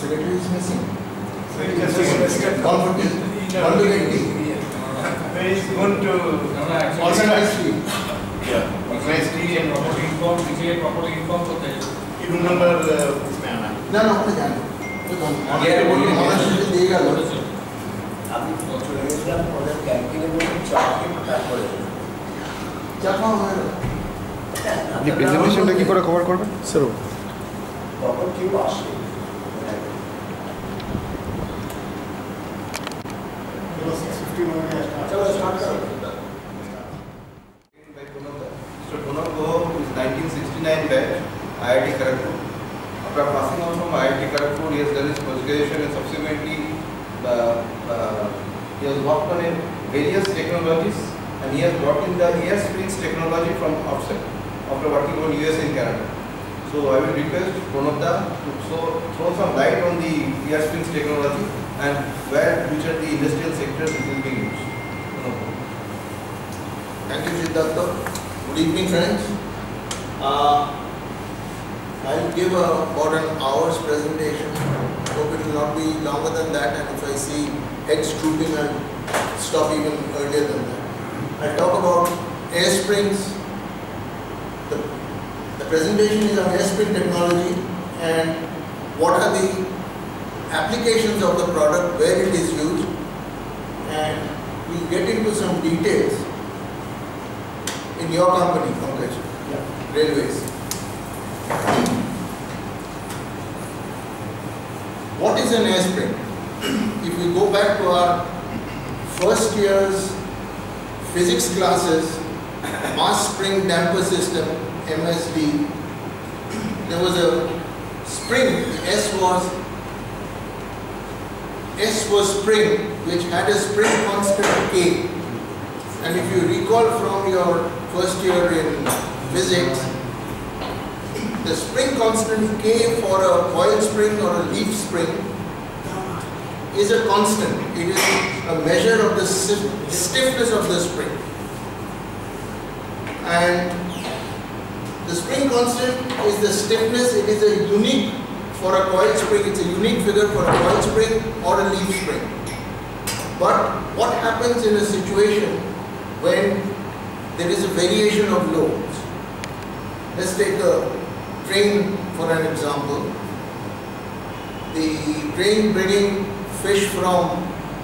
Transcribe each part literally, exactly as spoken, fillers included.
oscillator is missing. So it just Conflict is conflict. Where is going to Organized field. yeah, organized T and properly informed, मुझे properly informed होते हैं. you remember uh, इसमें आना. ना ना अपने जाने. तो कौन? मॉडल देगा लोग. अभी प्रोग्राम प्रोजेक्ट कैलकुलेटर चार्ट के पता पड़ेगा. चापा है. ये प्रेजेंटेशन की पूरा कवर करबे सर प्रॉपर क्यों আসে चलो स्टार्ट करो. Mister Punam Goham is nineteen sixty-nine batch, I I T Kharagpur. After passing out from I I T Kharagpur, he has done his postgraduation and subsequently uh, uh, he has worked on in various technologies and he has brought in the air springs technology from outside after working on U S and Canada. So I will request Pranabda to so, throw some light on the air springs technology and where which are the industrial sectors it is being used. Thank you, Siddhartha. Good evening, friends. Uh, I'll give a, about an hour's presentation. Hope it will not be longer than that, and if I see heads drooping, I'll stop even earlier than that. I'll talk about air springs. The, the presentation is on air spring technology and what are the applications of the product, where it is used, and we'll get into some details in your company, Pankaj, yeah. Railways. What is an air spring? If we go back to our first year's physics classes, mass spring damper system, M S D, there was a spring, S was S was spring, which had a spring constant K. And if you recall from your first year in physics, the spring constant K for a coil spring or a leaf spring is a constant. It is a measure of the stiffness of the spring. And the spring constant is the stiffness. It is a unique for a coil spring. It's a unique figure for a coil spring or a leaf spring. But what happens in a situation when there is a variation of loads? Let's take a train for an example. The train bringing fish from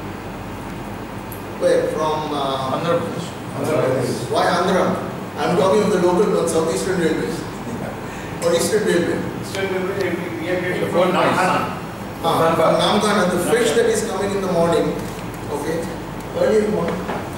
where? From uh, Andhra Pradesh. Andhra Pradesh. Why Andhra? I'm talking of the local ones, Southeastern Railways or Eastern Railway. Still we are getting From from Namkhana. Ah, from Namkhana, the fish that is coming in the morning, okay, early in the morning,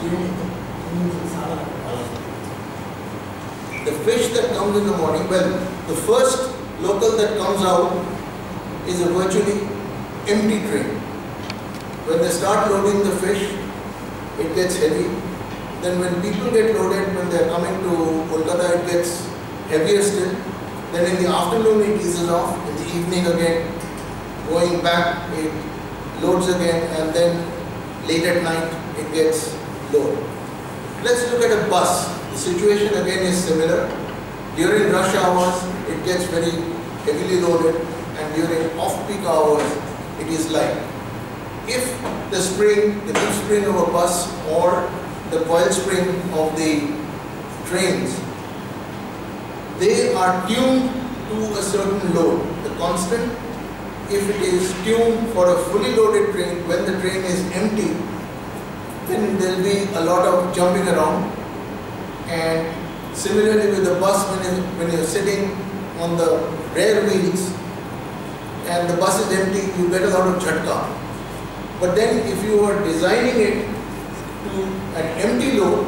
the fish that comes in the morning, well, the first local that comes out is a virtually empty train. When they start loading the fish, it gets heavy. Then when people get loaded, when they are coming to Kolkata, it gets heavier still. Then in the afternoon it eases off, in the evening again, going back it loads again, and then late at night it gets low. Let's look at a bus. The situation again is similar. During rush hours it gets very heavily loaded, and during off-peak hours it is light. If the spring, the leaf spring of a bus or the coil spring of the trains, they are tuned to a certain load, the constant. If it is tuned for a fully loaded train, when the train is empty, then there will be a lot of jumping around. And similarly with the bus, when you when you're sitting on the rear wheels and the bus is empty, you get a lot of jhatka. But then if you are designing it to an empty load,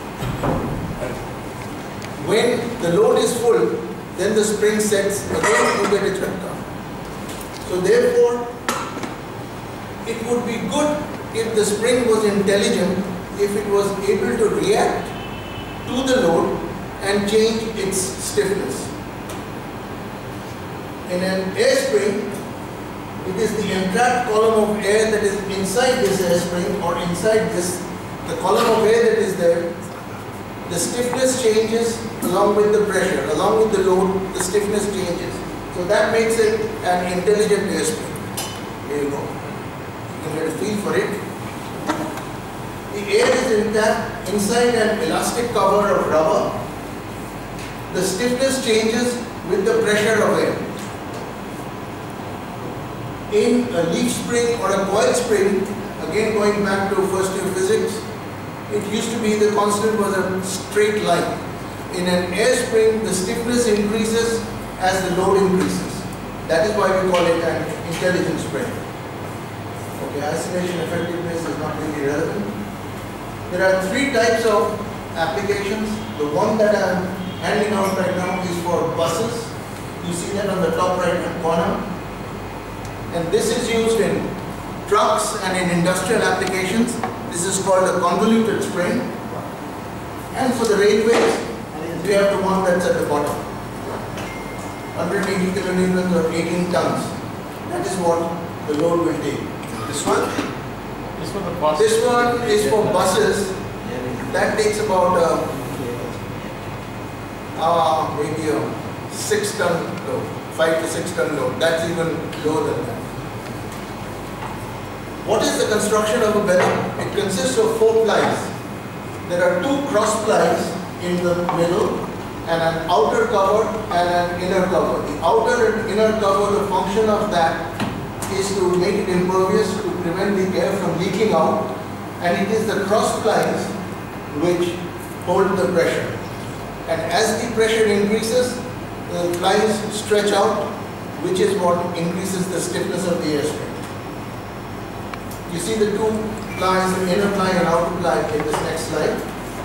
when the load is full, then the spring sets, again you get a jhatka. So therefore, it would be good if the spring was intelligent, if it was able to react to the load and change its stiffness. In an air spring, it is the entrapped column of air that is inside this air spring or inside this, the column of air that is there. The stiffness changes along with the pressure, along with the load, the stiffness changes. So that makes it an intelligent air spring. There you go. You can get a feel for it. The air is intact inside an elastic cover of rubber. The stiffness changes with the pressure of air. In a leaf spring or a coil spring, again going back to first year physics, it used to be the constant was a straight line. In an air spring, the stiffness increases as the load increases. That is why we call it an intelligent spring. Okay, isolation effectiveness is not really relevant. There are three types of applications. The one that I am handing out right now is for buses. You see that on the top right hand corner. And this is used in trucks and in industrial applications. This is called a convoluted spring. And for the railways, we have the one that's at the bottom. one hundred eighty kilonewtons or eighteen tons. That is what the load will take. This one? This for the bus. This one is for buses. That takes about uh, uh, maybe a six ton load, five to six ton load. That's even lower than that. What is the construction of a bellow? It consists of four plies. There are two cross plies in the middle and an outer cover and an inner cover. The outer and inner cover, the function of that is to make it impervious, to prevent the air from leaking out, and it is the cross plies which hold the pressure. And as the pressure increases, the plies stretch out, which is what increases the stiffness of the air spring. You see the two plies, the inner ply and outer ply in this next slide.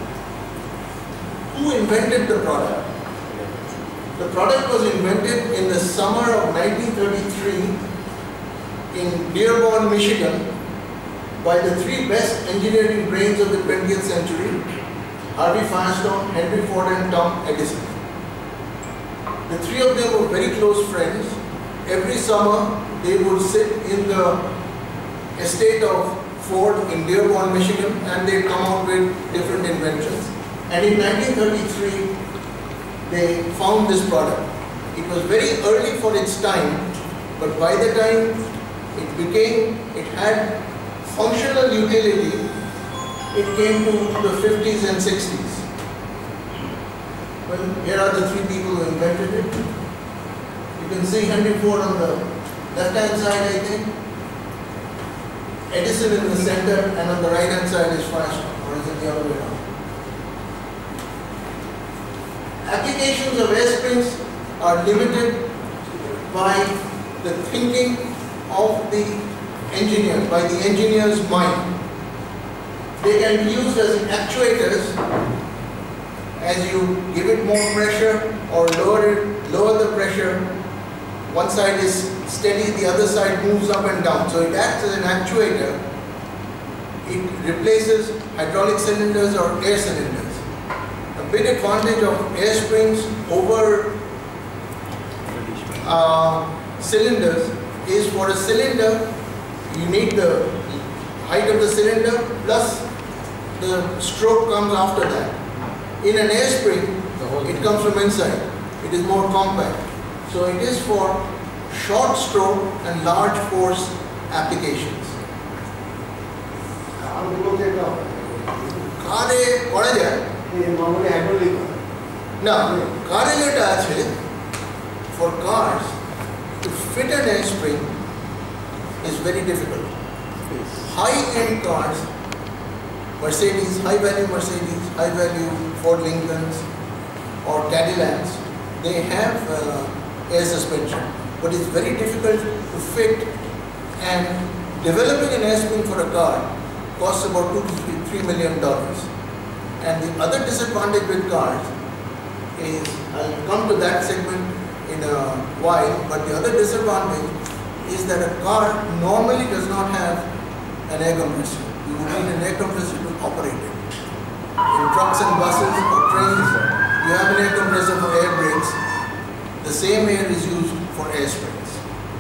Who invented the product? The product was invented in the summer of nineteen thirty-three in Dearborn, Michigan by the three best engineering brains of the twentieth century, Harvey Firestone, Henry Ford and Tom Edison. The three of them were very close friends. Every summer they would sit in the estate of Ford in Dearborn, Michigan, and they come out with different inventions. And in nineteen thirty-three, they found this product. It was very early for its time, but by the time it became, it had functional utility, it came to the fifties and sixties. Well, here are the three people who invented it. You can see Henry Ford on the left-hand side, I think. Edison in the center, and on the right-hand side is Firestone, or is it the other way around? Applications of air springs are limited by the thinking of the engineer, by the engineer's mind. They can be used as actuators. As you give it more pressure or lower it, lower the pressure, one side is steady, the other side moves up and down. So it acts as an actuator. It replaces hydraulic cylinders or air cylinders. A big advantage of air springs over uh, cylinders is for a cylinder, you need the height of the cylinder plus the stroke comes after that. In an air spring, it comes from inside. It is more compact. So it is for short stroke and large force applications. Kare pora jay? Now, kare jeta ache for cars to fit an air spring is very difficult. High-end cars, Mercedes, high-value Mercedes, high-value Ford Lincolns or Cadillacs, they have uh, air suspension, but it's very difficult to fit, and developing an air spring for a car costs about two to three million dollars. And the other disadvantage with cars is, I'll come to that segment in a while, but the other disadvantage is that a car normally does not have an air compressor. You would need an air compressor to operate it. In trucks and buses or trains, you have an air compressor for air brakes. The same air is used for air springs.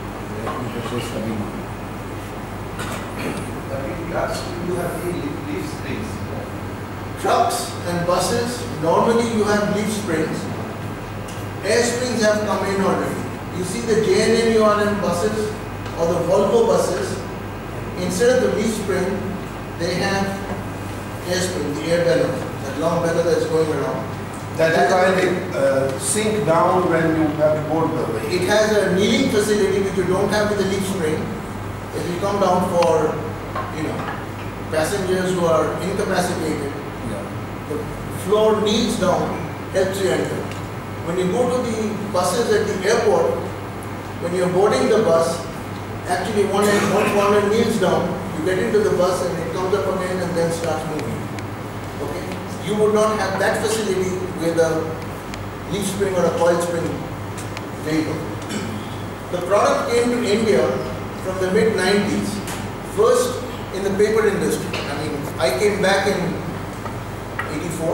You have leaf springs. Trucks and buses, normally you have leaf springs. Air springs have come in already. You see the J N N U R N buses, or the Volvo buses, instead of the leaf spring, they have air spring, the air balloon, that long balloon that's going around. That is why they uh, sink down when you have to board the vehicle. It has a kneeling facility which you don't have with the leaf spring. It will come down for, you know, passengers who are incapacitated. Yeah. The floor kneels down, helps you enter. When you go to the buses at the airport, when you're boarding the bus, actually one end, one corner kneels down, you get into the bus and it comes up again and then starts moving. Okay? You would not have that facility with a leaf spring or a coil spring vehicle. The product came to India from the mid nineties, first in the paper industry. I mean, I came back in eighty-four.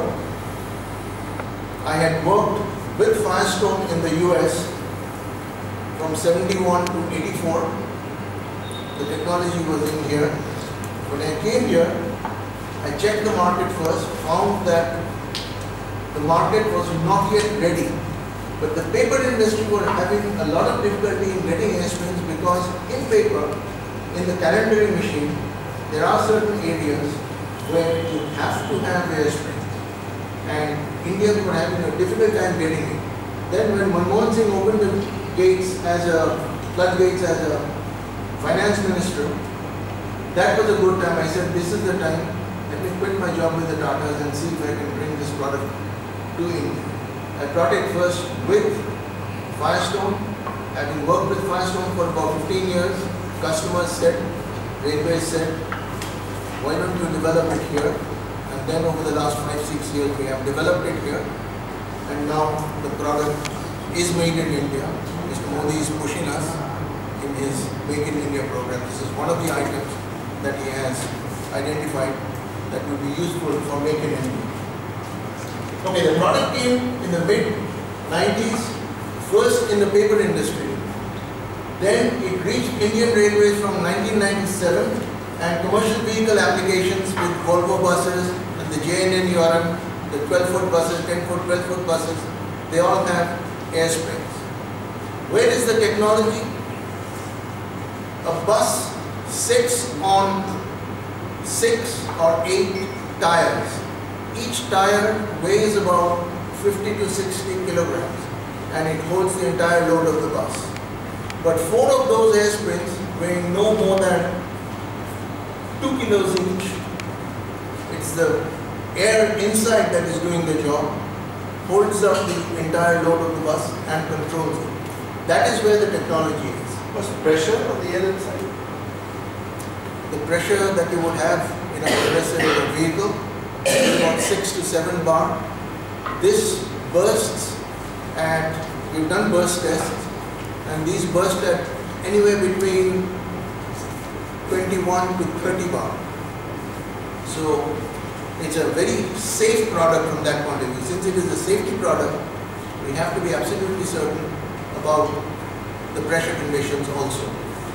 I had worked with Firestone in the U S from seventy-one to eighty-four. The technology was in here. When I came here, I checked the market first, found that the market was not yet ready. But the paper industry were having a lot of difficulty in getting air springs because in paper, in the calendering machine, there are certain areas where you have to have air springs. And Indians were having a difficult time getting it. Then when Manmohan Singh opened the gates as a, floodgates as a finance minister, that was a good time. I said, this is the time, let me quit my job with the Tatas and see if I can bring this product to India. I brought it first with Firestone. Having worked with Firestone for about fifteen years, customers said, railways said, why don't you develop it here? And then over the last five, six years, we have developed it here. And now the product is made in India. Mister Modi is pushing us in his Make in India program. This is one of the items that he has identified that would be useful for Make in India. Okay, the product came in the mid nineties, first in the paper industry. Then it reached Indian Railways from nineteen ninety-seven and commercial vehicle applications with Volvo buses and the J N N U R M, the twelve foot buses, ten foot, twelve foot buses, they all have air springs. Where is the technology? A bus sits on six or eight tires. Each tire weighs about fifty to sixty kilograms and it holds the entire load of the bus. But four of those air springs weighing no more than two kilos each. It's the air inside that is doing the job, holds up the entire load of the bus and controls it. That is where the technology is. What's the pressure of the air inside? The pressure that you would have in a compressor vehicle is about six to seven bar. This bursts at, we've done burst tests, and these burst at anywhere between twenty-one to thirty bar. So it's a very safe product from that point of view. Since it is a safety product, we have to be absolutely certain about the pressure conditions also.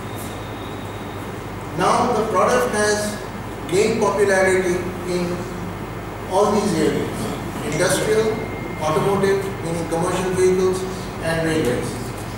Now the product has gained popularity in all these areas: industrial, automotive, meaning commercial vehicles, and railways.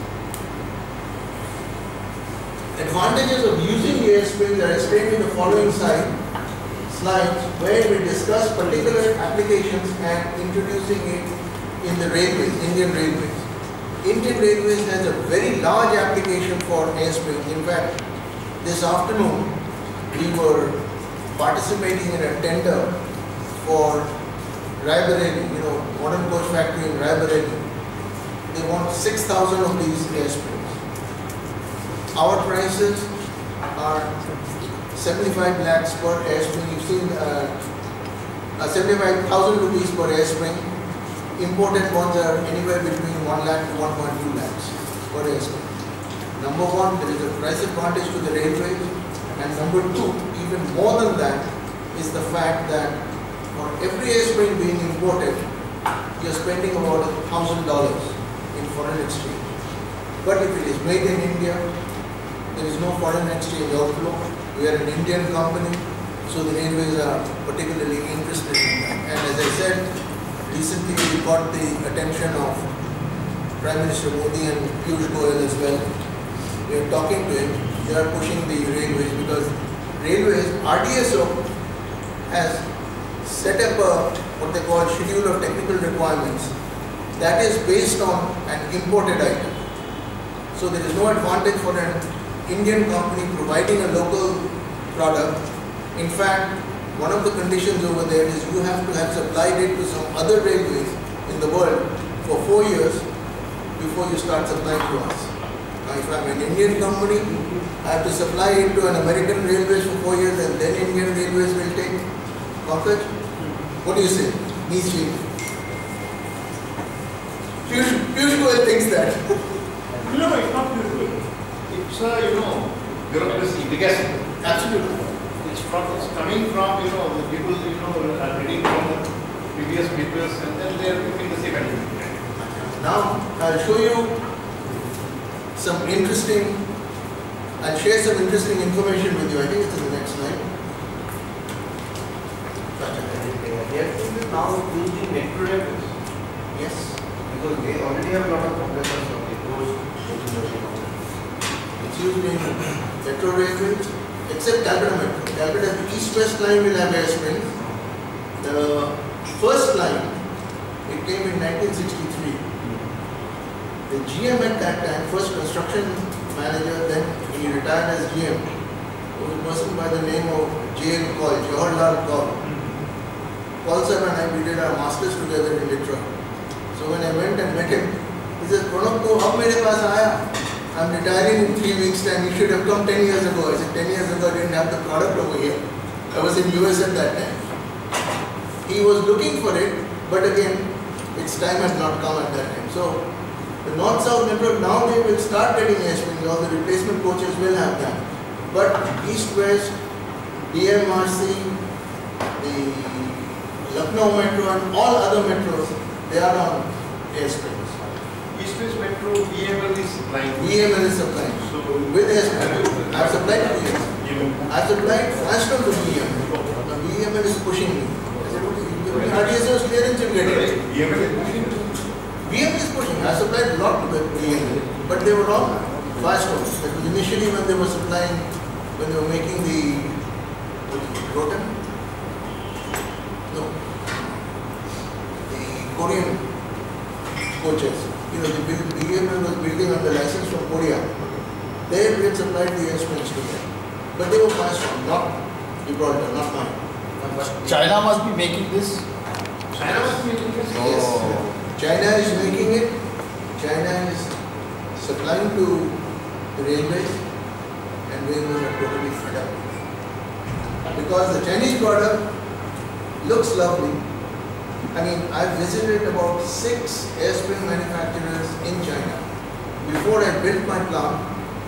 Advantages of using air springs are explained in the following slide, slides, where we discuss particular applications and introducing it in the railways, Indian Railways. Indian Railways has a very large application for air springs. In fact, this afternoon we were participating in a tender for Raebareli, you know, modern coach factory in Raebareli. They want six thousand of these air springs. Our prices are seventy-five lakhs per air spring. You've seen uh, uh, seventy-five thousand rupees per air spring. Imported ones are anywhere between one lakh to one point two lakhs per air spring. Number one, there is a price advantage to the railways, and number two, even more than that, is the fact that for every air spring being imported, you're spending about a thousand dollars in foreign exchange. But if it is made in India, there is no foreign exchange outflow. We are an Indian company, so the railways are particularly interested in that. And as I said, recently we got the attention of Prime Minister Modi and Piyush Goyal as well, we are talking to it, they are pushing the railways because railways, R D S O has set up a what they call schedule of technical requirements that is based on an imported item. So there is no advantage for an Indian company providing a local product. In fact, one of the conditions over there is you have to have supplied it to some other railways in the world for four years before you start supplying to us. Now if I am an Indian company, I have to supply it to an American railways for four years and then Indian railways will take Pankaj? What do you say? Nishi. Piyush, Piyush Goyal thinks that. No, it's not beautiful. It's, uh, you know, bureaucracy, because Absolutely. it's, from, it's coming from, you know, the people, you know, are reading from the previous papers and then they are looking the same attitude. Now I'll show you some interesting, I'll share some interesting information with you. I think it's in the next slide. They are now using metro railways Yes. because they already have a lot of compressors on the roads. It's used in metro railways, except Calcutta Metro. Calcutta, the east-west line will have air springs. The first line, it came in nineteen sixty-three. The G M at that time, first construction manager, then he retired as G M, was a person by the name of J L Kaul, Jawaharlal Kaul. Kaul sir and I, we did our masters together in Detroit. So when I went and met him, he said, Pranab, to hum mere paas aaya? I'm retiring in three weeks time. You should have come ten years ago. I said, ten years ago I didn't have the product over here. I was in U S at that time. He was looking for it, but again, its time has not come at that time. So the North-South Metro, now they will start getting air springs. All the replacement coaches will have that. But East-West, D M R C, the Lucknow Metro and all other metros, they are on air springs. East-West Metro, B M L is supplying. B M L is supplying. So, With air springs. I have supplied to B M L. I have supplied Firestone to B M L. The B M L is pushing me. I said, okay, you give me R D S O's clearance, you get it. B M L is pushing. B M L is pushing. I supplied a lot to the B M L, but they were all Firestone. That was initially when they were supplying, when they were making the what is it, Rotan? No. The Korean coaches. You know, the build, B M L was building on the license from Korea. They had supplied the air springs to them. But they were Firestone, not Gibraltar, not mine. China must be making this. China was making this. Yes. China is making it. China is supplying to the railways, and railways are totally fed up. Because the Chinese product looks lovely. I mean, I've visited about six air spring manufacturers in China. Before I built my plant,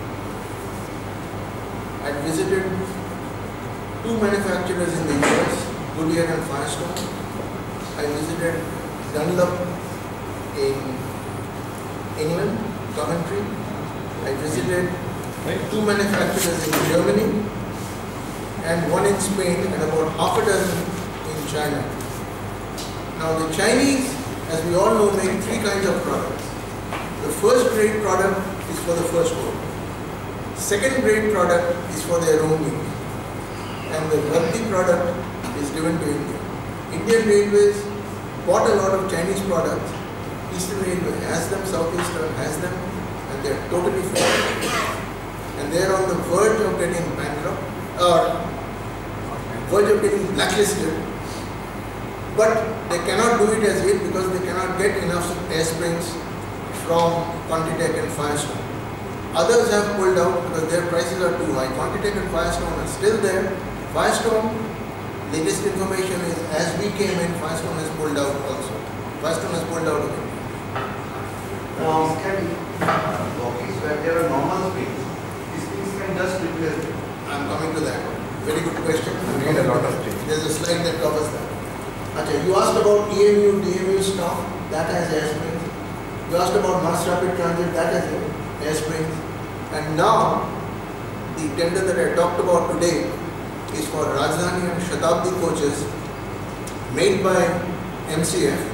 I visited two manufacturers in the U S, Goodyear and Firestone. I visited Dunlop in England, Coventry. I visited two manufacturers in Germany and one in Spain and about half a dozen in China. Now the Chinese, as we all know, make three kinds of products. The first grade product is for the first world. Second grade product is for their own use. And the Rugby product is given to India. Indian Railways bought a lot of Chinese products. Eastern Railway has them, Southeastern has them, and they are totally failed. And they are on the verge of getting bankrupt, or verge of getting blacklisted. But they cannot do it as yet because they cannot get enough air springs from Quantitech and Firestone. Others have pulled out because their prices are too high. Quantitech and Firestone are still there. Firestone, latest information is as we came in, Firestone has pulled out also. Firestone has pulled out of it. Now, these can uh, walkies where there are normal springs. These things can just replace them. I'm coming to that. Very good question. There's a lot of things. There's a slide that covers that. Achha, you asked about E M U, D M U stock, that has air springs. You asked about mass rapid transit, that has air springs. And now, the tender that I talked about today is for Rajdhani and Shatabdi coaches made by M C F,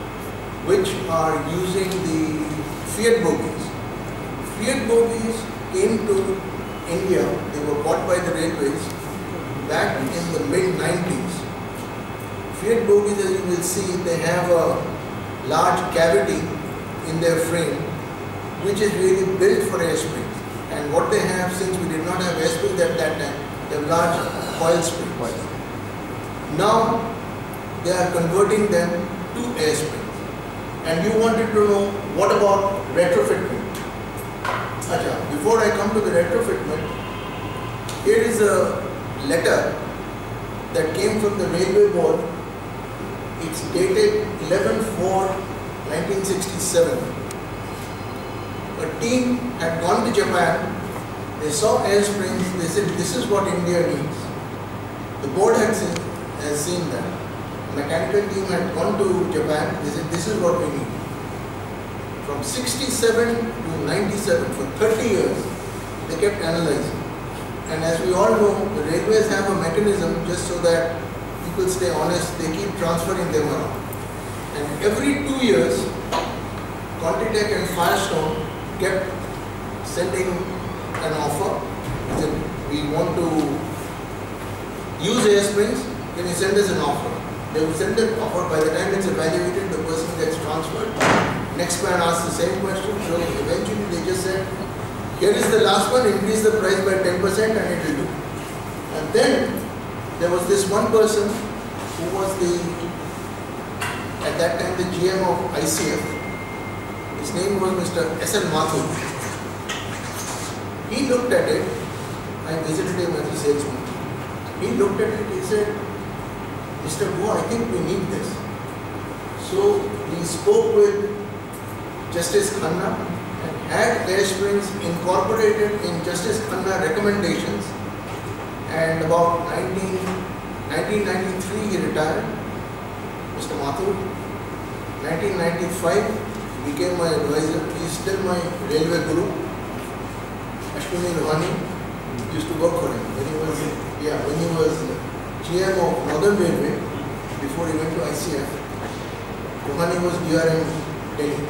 which are using the Fiat bogies. Fiat bogies came to India, they were bought by the railways back in the mid nineties. Fiat bogies, as you will see, they have a large cavity in their frame, which is really built for air springs. And what they have, since we did not have air springs at that time, they have large coil springs. Now they are converting them to air springs. And you wanted to know, what about retrofitment? Acha, before I come to the retrofitment, here is a letter that came from the railway board. It's dated eleven four nineteen sixty-seven. A team had gone to Japan, they saw air springs, they said this is what India needs. The board had seen, has seen that. The mechanical team had gone to Japan, they said this is what we need. From sixty-seven to ninety-seven, for thirty years, they kept analyzing. And as we all know, the railways have a mechanism just so that people stay honest, they keep transferring them around. And every two years, Contitech and Firestone kept sending an offer. They said, we want to use air springs, can you send us an offer? They would send an offer. By the time it's evaluated, the person gets transferred. Next man asks the same question, so eventually they just said, here is the last one, increase the price by ten percent and it will do. And then there was this one person who was the, at that time, the G M of I C F. His name was Mister S N Mathur. He looked at it, I visited him as a salesman. He looked at it, he said, Mister Goa, I think we need this. So we spoke with Justice Khanna and had air springs incorporated in Justice Khanna recommendations. And about nineteen ninety-three he retired, Mister Mathur. nineteen ninety-five he became my advisor. He is still my railway guru. Ashwini Lohani used to work for him when he was, yeah, when he was G M of Northern Railway before he went to I C F. Lohani was D R M Delhi.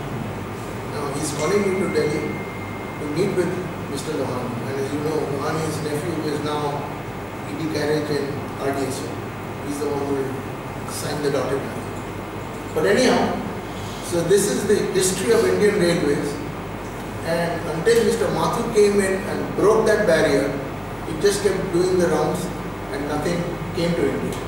Now he is calling me to Delhi to meet with Mister Lohani. And as you know, Lohani's nephew is now E D Carriage and R D S O. He's the one who will sign the dotted line. But anyhow, so this is the history of Indian Railways. And until Mister Mathur came in and broke that barrier, it just kept doing the rounds and nothing came to India.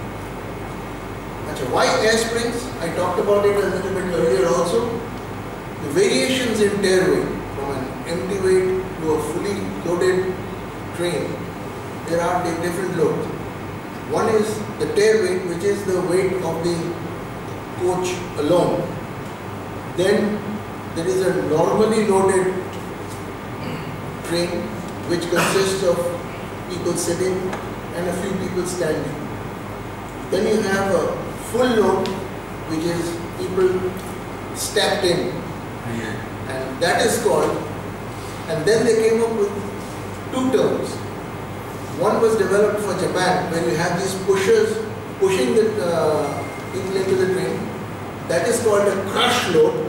Achha, why air springs? I talked about it a little bit earlier also. The variations in tare weight from an empty weight to a fully loaded train, there are the different loads. One is the tare weight, which is the weight of the coach alone. Then there is a normally loaded train which consists of people sitting and a few people standing. Then you have a full load which is people stacked in, and that is called, and then they came up with two terms. One was developed for Japan, where you have these pushers pushing the uh, people into the train. That is called a crush load.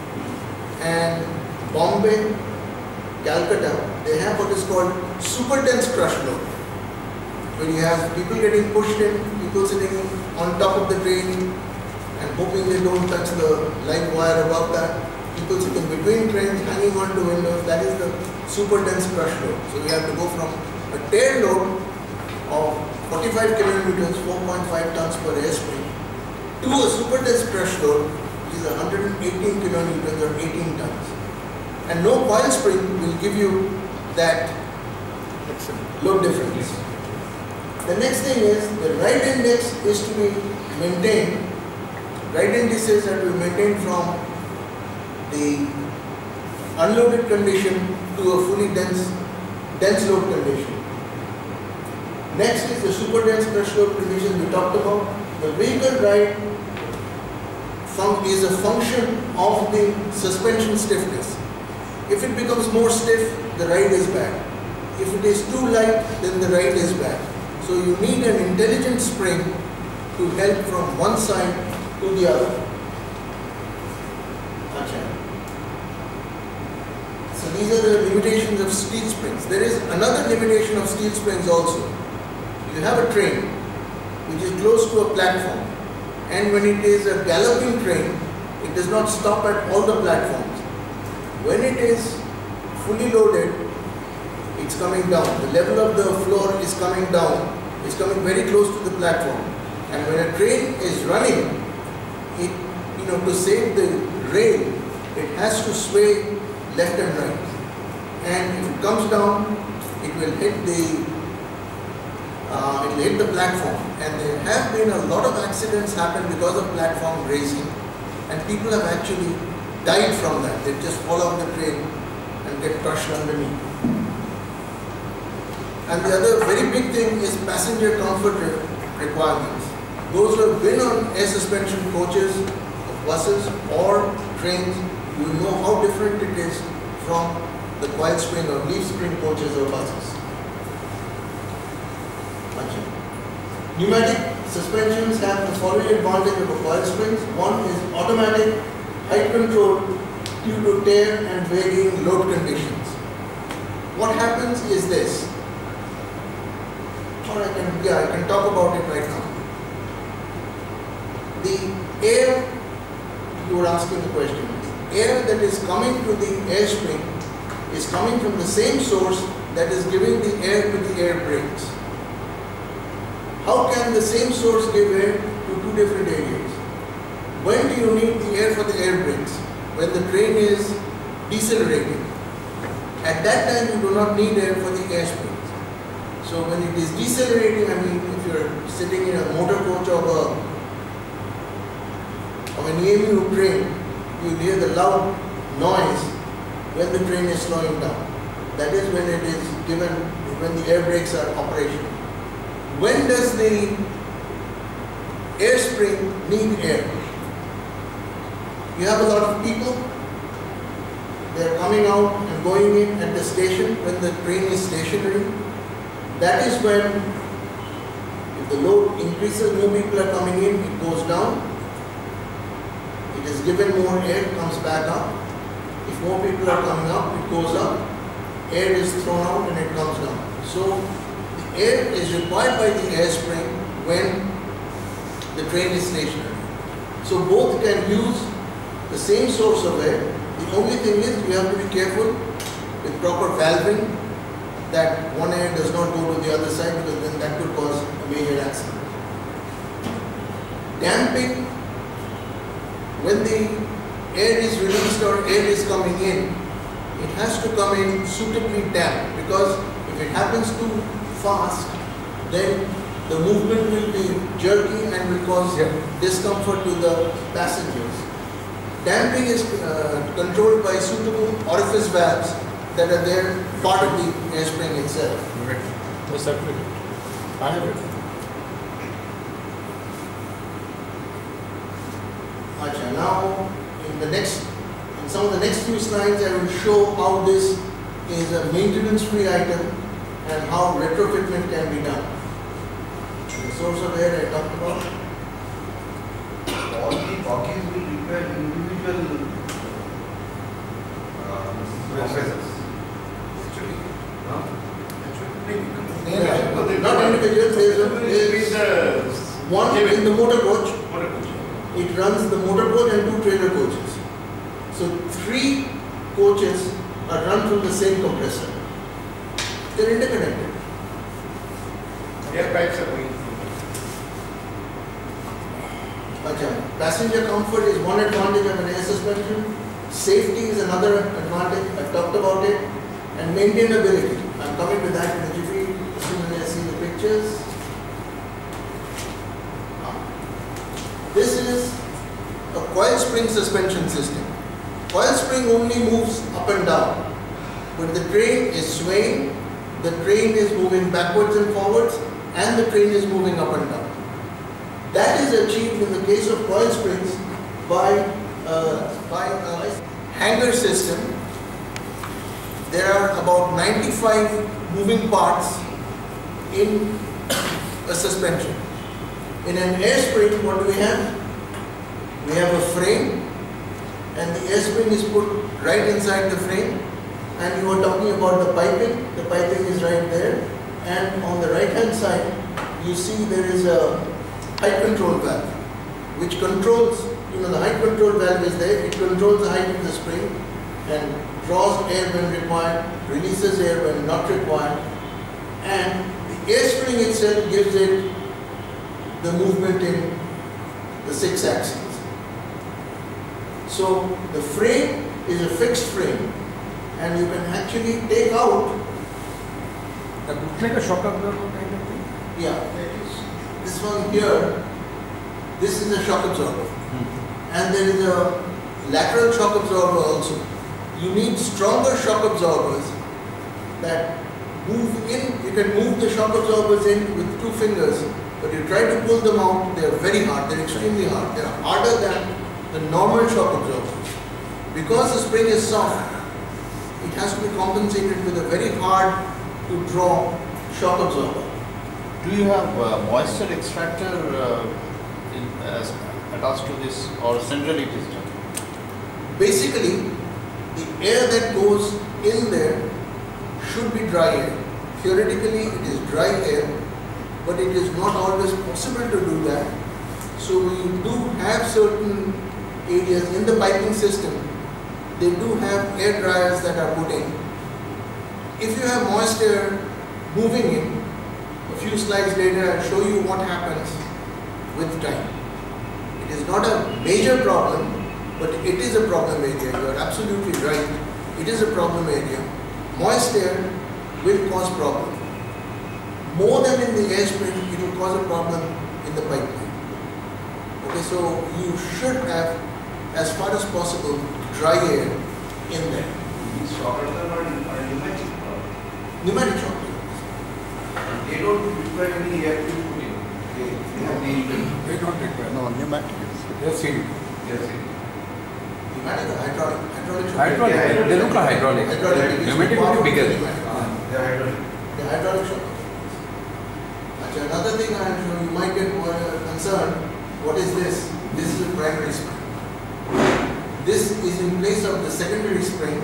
And Bombay, Calcutta, they have what is called super dense crush load, where you have people getting pushed in, people sitting on top of the train and hoping they don't touch the live wire above that, people sitting between trains, hanging on to windows. That is the super dense crush load. So we have to go from a tail load of forty-five kilonewtons, four point five tons per air spring, to a super dense crush load which is one hundred eighteen kilonewtons or eighteen tons. And no coil spring will give you that load difference. The next thing is the ride index is to be maintained. Ride indices are to be maintained from the unloaded condition to a fully dense, dense load condition. Next is the super dense crush load condition we talked about. The vehicle ride is a function of the suspension stiffness. If it becomes more stiff, the ride is bad. If it is too light, then the ride is bad. So you need an intelligent spring to help from one side to the other. So these are the limitations of steel springs. There is another limitation of steel springs also. You have a train which is close to a platform, and when it is a galloping train, it does not stop at all the platforms. When it is fully loaded, it's coming down. The level of the floor is coming down. It's coming very close to the platform. And when a train is running, it, you know, to save the rail, it has to sway left and right. And if it comes down, it will hit the uh, it will hit the platform. And there have been a lot of accidents happen because of platform raising, and people have actually died from that. They just fall off the train and get crushed underneath. And the other very big thing is passenger comfort re requirements. Those who have been on air suspension coaches, buses or trains, you know how different it is from the coil spring or leaf spring coaches or buses. Pneumatic suspensions have the following advantage over coil springs. One is automatic height control due to tear and varying load conditions. What happens is this. Or I can, yeah, I can talk about it right now. The air, you were asking the question, air that is coming to the air spring is coming from the same source that is giving the air to the air brakes. How can the same source give air to two different areas? When do you need the air for the air brakes? When the train is decelerating. At that time you do not need air for the air springs. So when it is decelerating, I mean if you are sitting in a motor coach of, a, of an E M U train, you hear the loud noise when the train is slowing down. That is when it is given, when the air brakes are operational. When does the air spring need air? You have a lot of people, they are coming out and going in at the station when the train is stationary. That is when, if the load increases, more people are coming in, it goes down. It is given more air, it comes back up. If more people are coming up, it goes up. Air is thrown out and it comes down. So the air is required by the air spring when the train is stationary. So both can use the same source of air. The only thing is you have to be careful with proper valving that one air does not go to the other side, because then that could cause a major accident. Damping, when the air is released or air is coming in, it has to come in suitably damped, because if it happens too fast, then the movement will be jerky and will cause yeah. discomfort to the passengers. Damping is uh, controlled by suitable orifice valves that are there, part of the air spring itself. Yes, certainly. I have it. Achha, now in the next, in some of the next few slides, I will show how this is a maintenance-free item and how retrofitment can be done. The source of air I talked about. All the bogies will require individual uh, compressors. Actually, no? Yeah, not individual, there is a, one in the motor coach. It runs the motor coach and two trailer coaches. So three coaches are run from the same compressor. They are interconnected. Air pipes are going. Achha. Passenger comfort is one advantage of an air suspension. Safety is another advantage. I talked about it. And maintainability. I'm coming to that in a jiffy as soon as I see the pictures. This is a coil spring suspension system. Coil spring only moves up and down. But the train is swaying, the train is moving backwards and forwards, and the train is moving up and down. That is achieved in the case of coil springs by, uh, by a hanger system. There are about ninety-five moving parts in a suspension. In an air spring, what do we have? We have a frame, and the air spring is put right inside the frame, and you were talking about the piping. The piping is right there, and on the right hand side you see there is a height control valve which controls, you know, the height control valve is there. It controls the height of the spring and draws air when required, releases air when not required, and the air spring itself gives it the movement in the six axes. So the frame is a fixed frame, and you can actually take out. That looks like a shock absorber kind of thing. Yeah, this one here, this is a shock absorber. And there is a lateral shock absorber also. You need stronger shock absorbers that move in. You can move the shock absorbers in with two fingers, but you try to pull them out, they are very hard, they are extremely hard. They are harder than the normal shock absorbers. Because the spring is soft, it has to be compensated with a very hard to draw shock absorber. Do you have uh, moisture extractor uh, in, uh, attached to this, or centrally it is done? Basically, the air that goes in there should be dry air. Theoretically, it is dry air, but it is not always possible to do that. So we do have certain areas in the piping system, they do have air dryers that are put in. If you have moist air moving in, a few slides later I'll show you what happens with time. It is not a major problem, but it is a problem area. You are absolutely right. It is a problem area. Moist air will cause problem. More than in the air spring, it will cause a problem in the pipeline. Okay, so you should have, as far as possible, dry air in there. These shock absorbers are pneumatic. Pneumatic shock absorbers. They don't require any air to put in. They, they have the They don't require. No, pneumatic. They are sealed. yes. Pneumatic or hydraulic? Hydraulic should be- Hydraulic. Yeah, They look like hydraulic. Hydraulic. it is Pneumatic part would be of the bigger. pneumatic. They are hydraulic. The hydraulic shock absorbers. Actually, another thing I am sure you might get more concerned. What is this? This is a primary spring. This is in place of the secondary spring.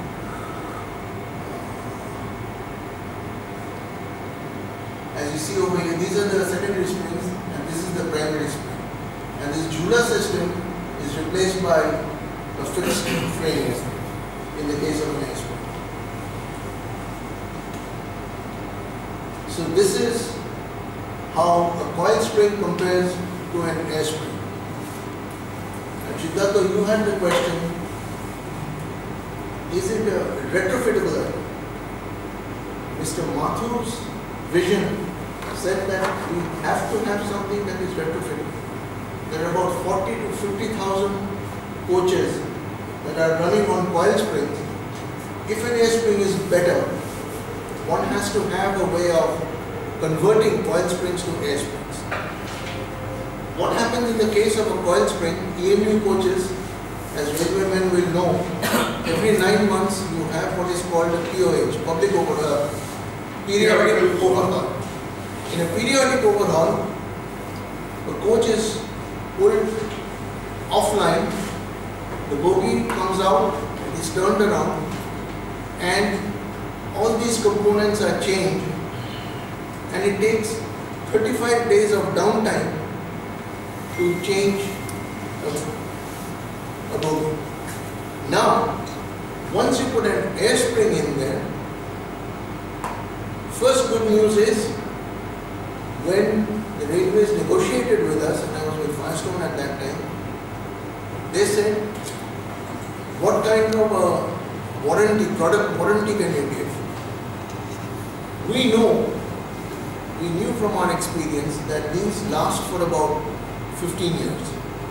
As you see over here, these are the secondary springs and this is the primary spring. And this Jula system is replaced by a fixed frame in the case of an air spring. So this is how a coil spring compares to an air spring. And Siddhartha, you had the question, is it a retrofittable item? Mister Mathur's vision said that we have to have something that is retrofittable. There are about forty to fifty thousand coaches that are running on coil springs. If an air spring is better, one has to have a way of converting coil springs to air springs. What happens in the case of a coil spring, E M U coaches, as railwaymen will know, every nine months you have what is called a P O H, public over, periodic overhaul. In a periodic overhaul, the coach is pulled offline, the bogie comes out, it is turned around, and all these components are changed, and it takes thirty-five days of downtime to change a, a bogie. Now, once you put an air spring in there, first good news is, when the railways negotiated with us, and I was with Firestone at that time, they said, what kind of a warranty, product warranty can you give? We know, we knew from our experience that these last for about fifteen years.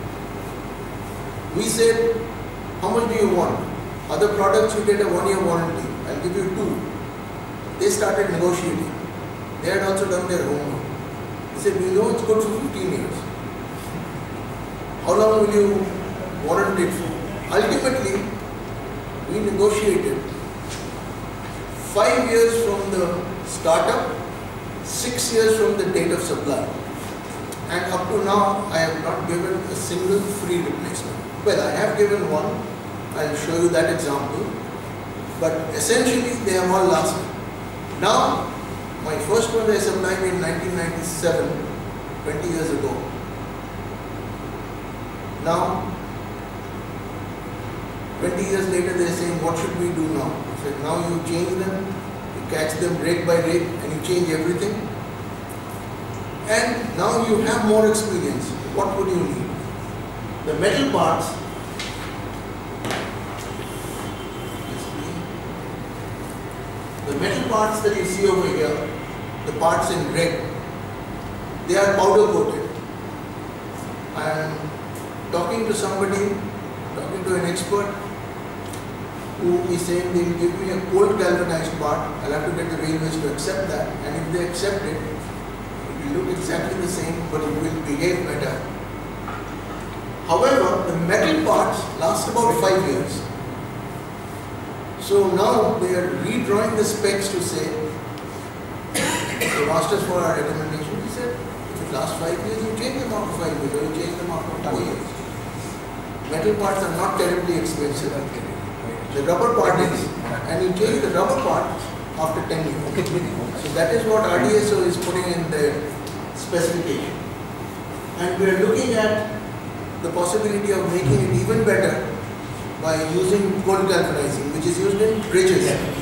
We said, how much do you want? Other products you get a one year warranty, I'll give you two. They started negotiating. They had also done their homework. They said, we know it's good for fifteen years. How long will you warrant it for? Ultimately, we negotiated five years from the startup, six years from the date of supply. And up to now, I have not given a single free replacement. Well, I have given one. I'll show you that example. but essentially they have all lasted. Now, my first one I supplied in nineteen ninety-seven, twenty years ago. Now, twenty years later they are saying, what should we do now? I said, now you change them, you catch them rake by rake and you change everything. And now you have more experience. What would you need? The metal parts, the metal parts that you see over here, the parts in red, they are powder coated. I am talking to somebody, talking to an expert who is saying they will give me a cold galvanized part. I'll have to get the railways to accept that, and if they accept it, it will look exactly the same, but it will behave better. However, the metal parts last about five years. So now they are redrawing the specs to say, they asked us for our recommendation. He said, if it lasts five years, you change them after five years, or you change them after four years. Metal parts are not terribly expensive. The rubber part is, and you change the rubber part after ten years. So that is what R D S O is putting in their specification. And we are looking at the possibility of making it even better by using cold galvanizing, which is used in bridges.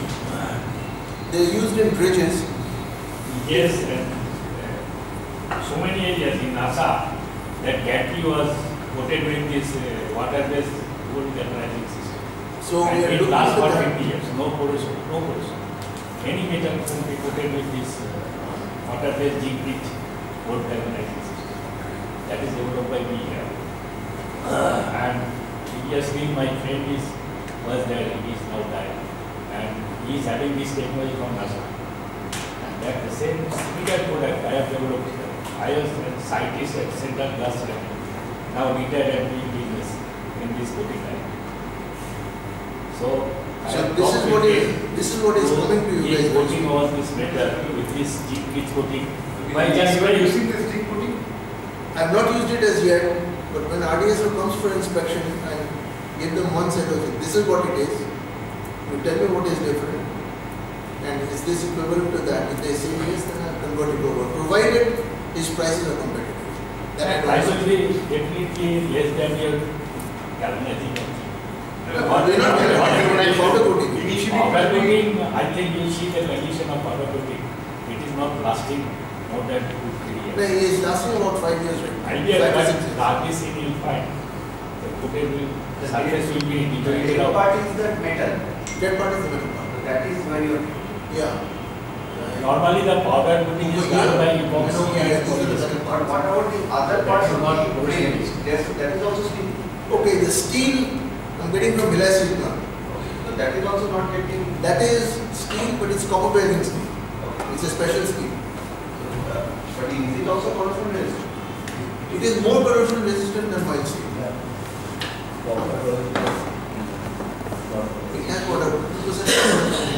They are used in bridges. Yes, and uh, so many areas in NASA that Gatli was coated with this uh, water-based cold galvanizing system. So and we are it looking lasts at for that. fifty years, no corrosion, no corrosion. Any metal can be coated with this uh, water-based zinc-rich cold galvanizing system. That is developed by me here. Uh, and previously my friend is was there, he is now died, and he is having this technology from NASA. And that the same similar product I have developed here. I was a scientist at Central Glass Lab, now retired and doing business in this coating line. So, I So have this talked is with what is him. this is what is So coming to you he is guys. coating also. all this metal with this zinc-rich coating. By You just are by using this zinc coating? I have not used it as yet, but when R D S O comes for inspection, I give them one set of it. This is what it is. You tell me what is different, and is this equivalent to that? If they say yes, then I'll convert it over, provided his prices are competitive. Then I I don't. should be definitely less than your galvanizing. But we're not galvanizing, powder coating. Initially, Powder coating, I think you see the condition of powder coating. It is not lasting more than two, three No, years. he is lasting about five years, right? Idea Five to that six years. largest thing you will find, the coated will, the surface will be The deteriorated middle out. part is the metal. That part is the metal part. That is where you Yeah. Normally the powder coating is done by epoxy. No, yeah, and these are the polyester. metal But parts. what about the other That parts should of not the go frame? in. Yes, that is also steel. Okay, the steel I'm getting from Villa Sigma. So that is also not getting. That is steel, but it's copper bearing steel. It's a special steel. Uh, But is it also corrosion resistant? It is more corrosion resistant than mild steel. It has what a two percent.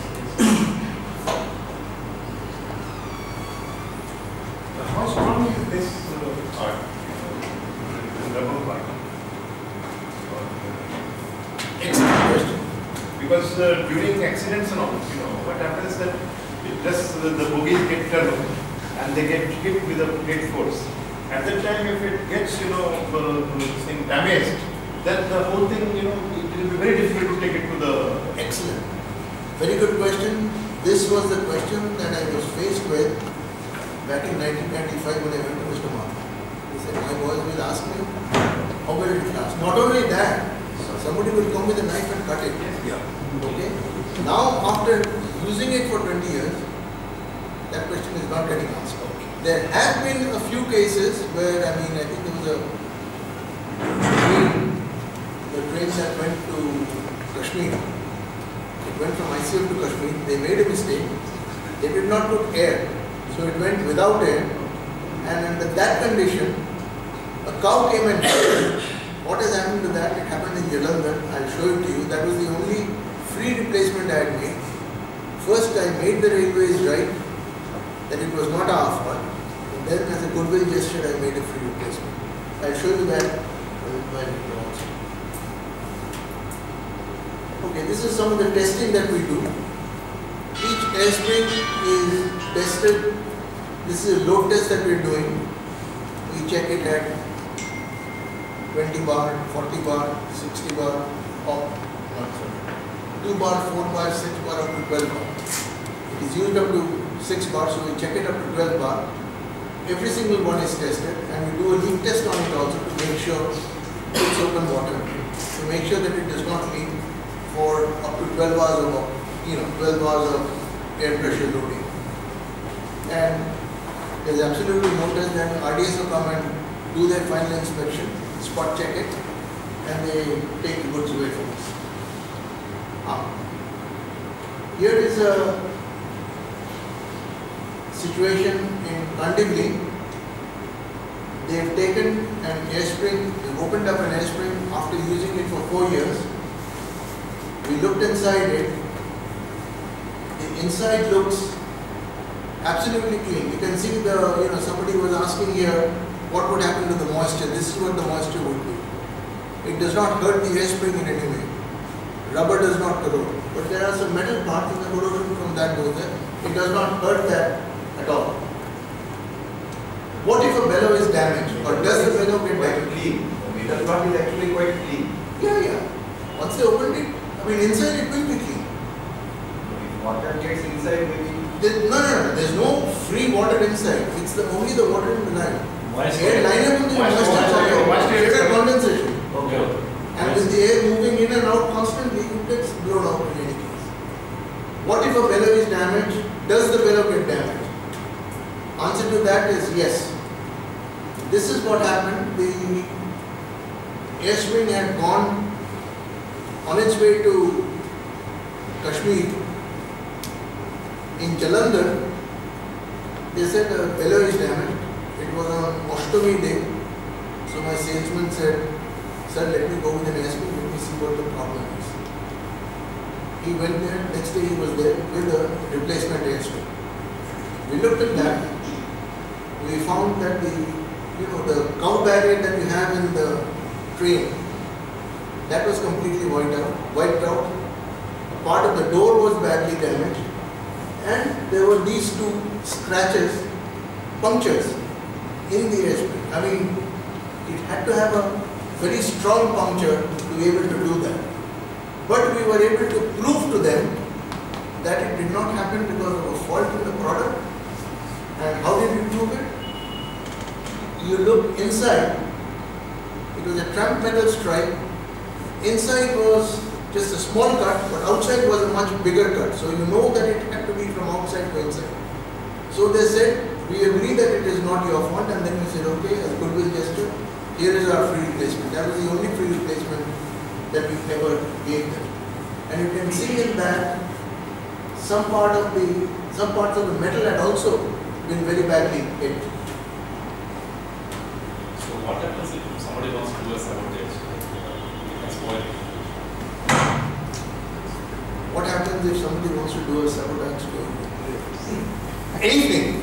How strong is this uh, art? The rubber part? Excellent question. Because uh, during accidents and all, you know, what happens is that it just uh, the bogies get turned and they get hit with a great force. At that time, if it gets, you know, uh, this thing damaged, then the whole thing, you know, it will be very difficult to take it to the. Excellent. Very good question. This was the question that I was faced with back in nineteen ninety-five when I went to Mister Mark. He said, my boys will ask me, how will it last? Not only that, somebody will come with a knife and cut it. Yeah. Okay? Now, after using it for twenty years, that question is not getting answered. There have been a few cases where, I mean, I think there was a train, the train that went to Kashmir. It went from I C F to Kashmir. They made a mistake. They did not put air. So it went without air. And under that condition, a cow came and died. What has happened to that? It happened in Jalandhar. I'll show it to you. That was the only free replacement I had made. First, I made the railways right, that it was not our fault. And then, as a goodwill gesture, I made a free replacement. I'll show you that while it also. Okay, this is some of the testing that we do. Each airspring is tested. This is a load test that we are doing. We check it at twenty bar, forty bar, sixty bar, or not sorry, two bar, four bar, six bar, up to twelve bar. It is used up to six bar, so we check it up to twelve bar. Every single one is tested, and we do a leak test on it also to make sure it's open water, to make sure that it does not leak for up to twelve hours of, you know, twelve hours of air pressure loading. And there's absolutely no test. Then R D S will come and do their final inspection, spot check it, and they take the goods away from us. Ah. Here is a situation in Kandivali. They've taken an airspring, they've opened up an airspring after using it for four years. We looked inside it. The inside looks absolutely clean. You can see the, you know, somebody was asking here what would happen to the moisture. This is what the moisture would do. It does not hurt the airspring in any way. Rubber does not corrode. But there are some metal parts in the corrosion from that goes there. It does not hurt that at all. What if a bellow is damaged, or does the bellow get Quite damaged? clean. The metal part is actually quite clean. Yeah, yeah. Once they opened it, I mean, inside it will be clean. If water gets inside, maybe. There, no, no, no. There's no free water inside. It's the only the water in the line. Moisture. Air liner will be Moisture, moisture, moisture, moisture. moisture condensation. Okay. And with the air moving in and out constantly, it gets blown out in any case. What if a bellow is damaged? Does the bellow get damaged? Answer to that is yes. This is what happened. The airspring had gone on its way to Kashmir. In Jalandhar, they said the bellow is damaged. It was on Ashtami day. So my salesman said, "Sir, let me go with an airspring, let me see what the problem is." He went there, next day he was there with a replacement airspring. We looked at that. We found that the, you know, the cow barrier that we have in the train, that was completely wiped out. Wiped out. A part of the door was badly damaged, and there were these two scratches, punctures in the airspring. I mean, it had to have a very strong puncture to be able to do that. But we were able to prove to them that it did not happen because of a fault in the product. And how did we prove it? You look inside, it was a tramp metal stripe. Inside was just a small cut, but outside was a much bigger cut. So you know that it had to be from outside to inside. So they said, we agree that it is not your fault, and then we said, okay, as goodwill gesture, here is our free replacement. That was the only free replacement that we ever gave them. And you can see in that some part of the, some parts of the metal had also been very badly hit. So what happens if somebody wants to do a sabotage? It can spoil it. What happens if somebody wants to do a sabotage to anything?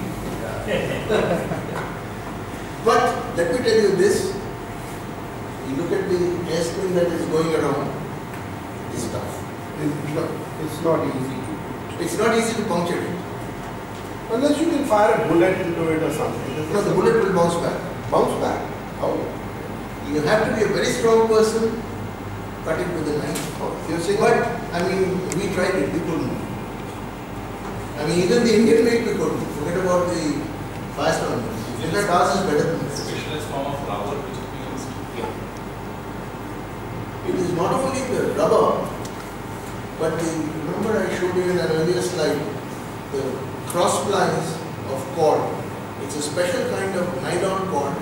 But let me tell you this, you look at the airspring that is going around, it's tough. It's not, it's not easy. It's not easy to puncture it. Unless you can fire a bullet into it or something. No, the bullet will bounce back. Bounce back. How? You have to be a very strong person, cut it with a knife. Oh, you're saying But, I mean, we tried it, we couldn't. I mean, even the Indian made we couldn't. Forget about the fast one. In fact, ours is better than this. Specialized form of rubber which is being used. It is not only the rubber, but the, remember I showed you in an earlier slide, the cross splines of cord. It's a special kind of nylon cord.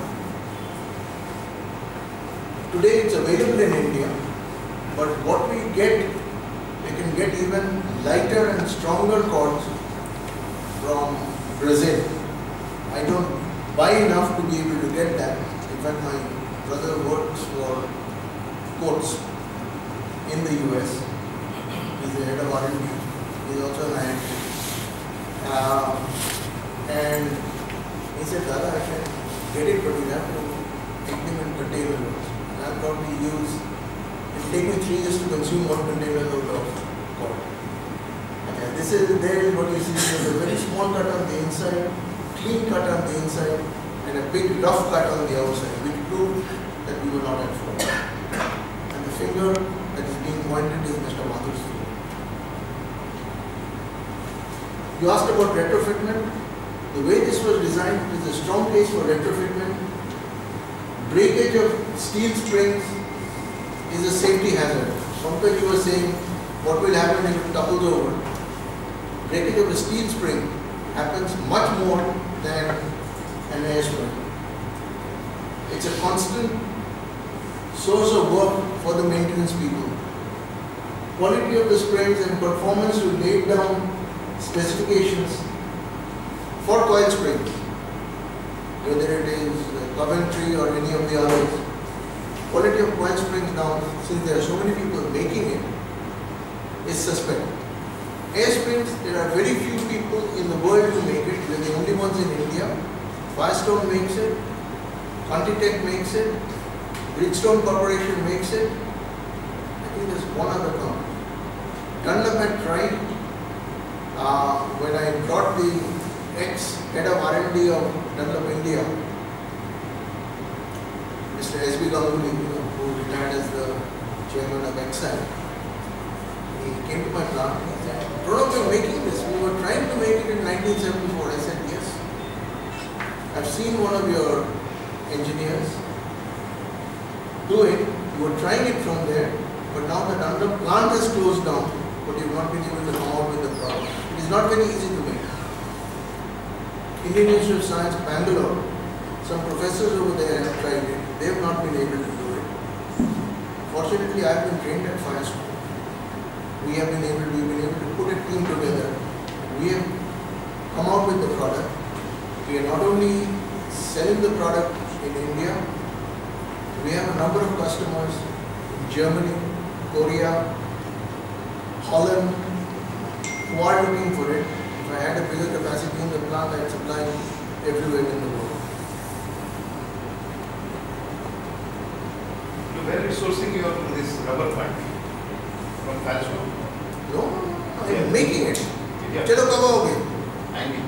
Today it's available in India, but what we get, we can get even lighter and stronger cords from Brazil. I don't buy enough to be able to get that. In fact, my brother works for Coates in the U S. He's the head of R and D. He's also an I I T. Uh, and he said, Dada, I can get it, but we have to take them in containers. And I'll probably use It will take me three years to consume one container load of coal. Okay, this is there is what you see is a very small cut on the inside, clean cut on the inside, and a big rough cut on the outside, which proved that we were not at fault. And the finger that is being pointed is Mister Mathur's finger. You asked about retrofitment. The way this was designed is a strong case for retrofitment. Breakage of steel springs is a safety hazard. Sometimes you were saying what will happen if it topples over. Breakage of a steel spring happens much more than an air spring. It's a constant source of work for the maintenance people. Quality of the springs and performance will lay down specifications for coil springs, whether it is Coventry or any of the others. Quality of coil springs now, since there are so many people making it, is suspect. Air springs, there are very few people in the world who make it. We are the only ones in India. Firestone makes it, Contitech makes it, Bridgestone Corporation makes it. I think there's one other company. Dunlop had tried. Uh, when I brought the ex-head of R and D of Dunlop India, Mister S B Ganguly, you know, who retired as the chairman of Exide, he came to my plant and he said, "Pranab, we're making this. We were trying to make it in nineteen seventy-four. I said, "Yes. I've seen one of your engineers do it. You were trying it from there, but now the Dunlop plant has closed down, but you've not been able to come out with the product. It is not very easy to make." Indian Institute of Science, Bangalore, some professors over there have tried it. They have not been able to do it. Fortunately, I have been trained at Firestone. We have been able to, we've been able to put a team together. We have come out with the product. We are not only selling the product in India, we have a number of customers in Germany, Korea, Holland, who are looking for it. If I had a bigger capacity in the plant, I'd supply everywhere in the world. So where are you sourcing your this rubber part? From Firestone? No, no, no, I'm Yeah. making it. Yeah. Chalo kab ahoge? Angry.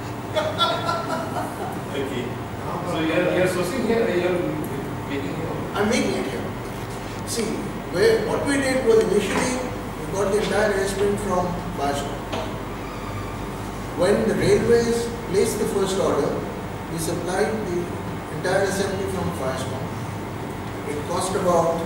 Okay. So you are, you are sourcing here, you are making here? I'm making it here. See, where, what we did was initially, we got the entire air spring from Firestone. When the railways placed the first order, we supplied the entire assembly from Firestone. It cost about,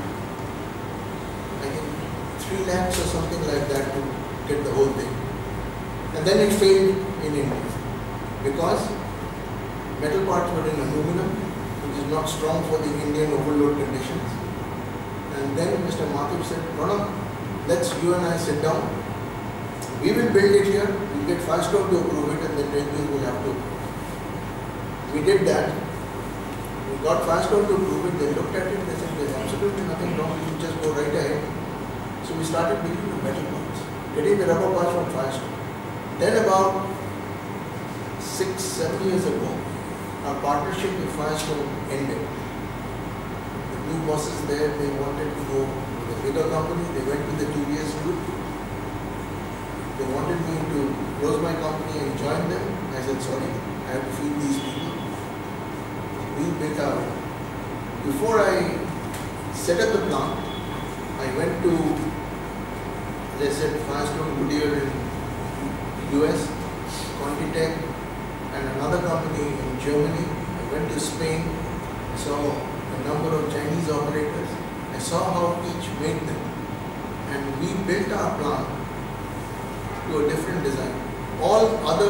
I think, three lakhs or something like that to get the whole thing. And then it failed in India because metal parts were in aluminum, which is not strong for the Indian overload conditions. And then Mister Mathur said, "Pranab, let's you and I sit down. We will build it here. We'll get Firestone to approve it, and then railways will have to approve it." We did that. We got Firestone to approve it. They looked at it. They said, "There's absolutely nothing wrong. You just go right ahead." So we started making the metal parts, getting the rubber parts from Firestone. Then about six, seven years ago, our partnership with Firestone ended. The new bosses there, they wanted to go with a bigger company. They went with the T V S group. They wanted me to close my company and join them. I said, "Sorry, I have to feed these people." We built our. Before I set up the plant, I went to, as I said, Firestone, Goodyear in U S, Contitech, and another company in Germany. I went to Spain, I saw a number of Chinese operators. I saw how each made them, and we built our plant to a different design. All other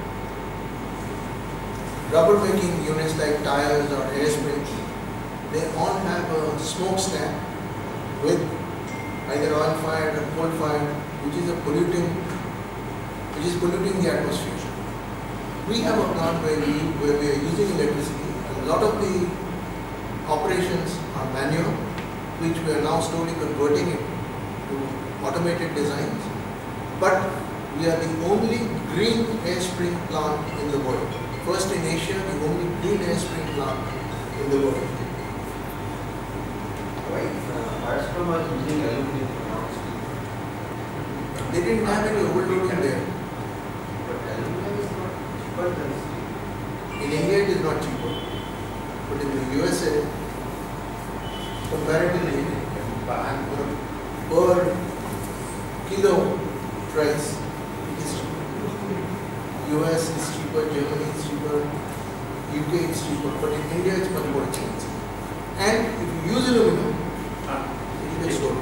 rubber making units like tires or air springs, they all have a smokestack with either oil fired or coal fired, which is a polluting, which is polluting the atmosphere. We have a plant where we where we are using electricity. A lot of the operations are manual, which we are now slowly converting it to automated designs. But we are the only green air spring plant in the world. First in Asia, the only green air spring plant in the world. Right. Uh, Alstom was using aluminum, not steel. They didn't have any overloading there. But aluminum is not cheaper than steel. In India it is not cheaper. But in the U S A, comparatively, and per kilo price, it is cheaper. U S is cheaper, Germany is cheaper, U K is cheaper, but in India it's much more expensive. And if you use aluminum, it will slow.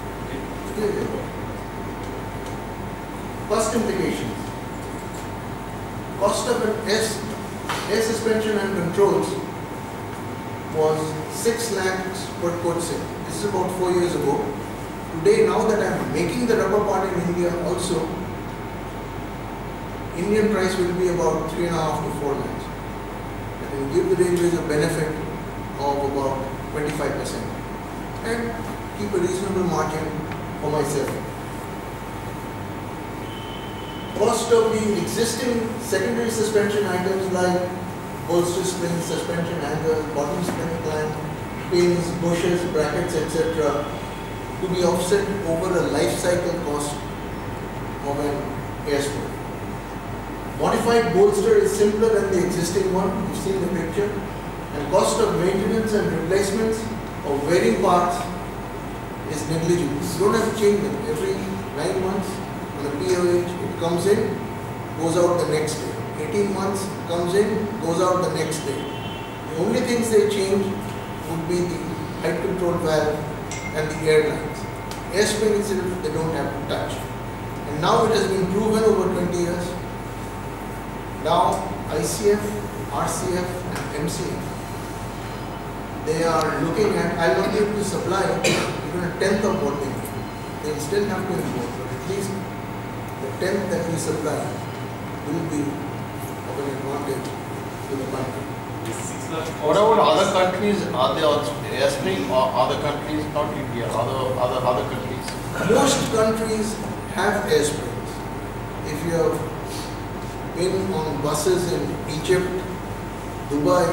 Cost implications. Cost of an air, air suspension and controls was six lakhs per coach set. This is about four years ago. Today, now that I am making the rubber part in India also, Indian price will be about three and a half to four lakhs. That will give the railways a benefit of about twenty-five percent and keep a reasonable margin for myself. Cost of the existing secondary suspension items like bolster springs, suspension hangers, bottom spring clamp, pins, bushers, brackets, et cetera to be offset over a life cycle cost of an air spring. Modified bolster is simpler than the existing one, you've seen the picture, and cost of maintenance and replacements of wearing parts is negligible. You don't have to change them. Every nine months on a P O H, it comes in, goes out the next day. eighteen months, comes in, goes out the next day. The only things they change would be the height control valve and the air lines. Air spring itself, they don't have to touch. And now it has been proven over twenty years. Now I C F, R C F and M C F, they are looking at, I'll not be able to supply even a tenth of what they need. They will still have to import, but at least the tenth that we supply will be of an advantage to the country. What about other countries? Are they also air spring or other countries, not India, other other other countries? Most countries have air springs. If you have been on buses in Egypt, Dubai,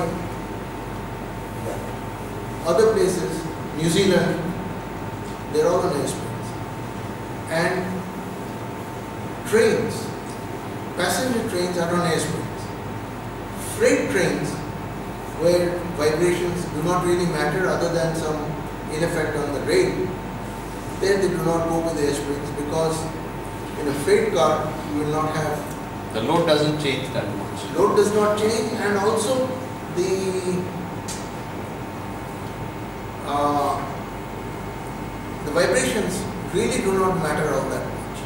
other places, New Zealand, they're all on air springs. And trains, passenger trains are on air springs. Freight trains, where vibrations do not really matter other than some ill effect on the rail, there they do not go with air springs because in a freight car you will not have, The load doesn't change that much. load does not change, and also the uh, the vibrations really do not matter all that much.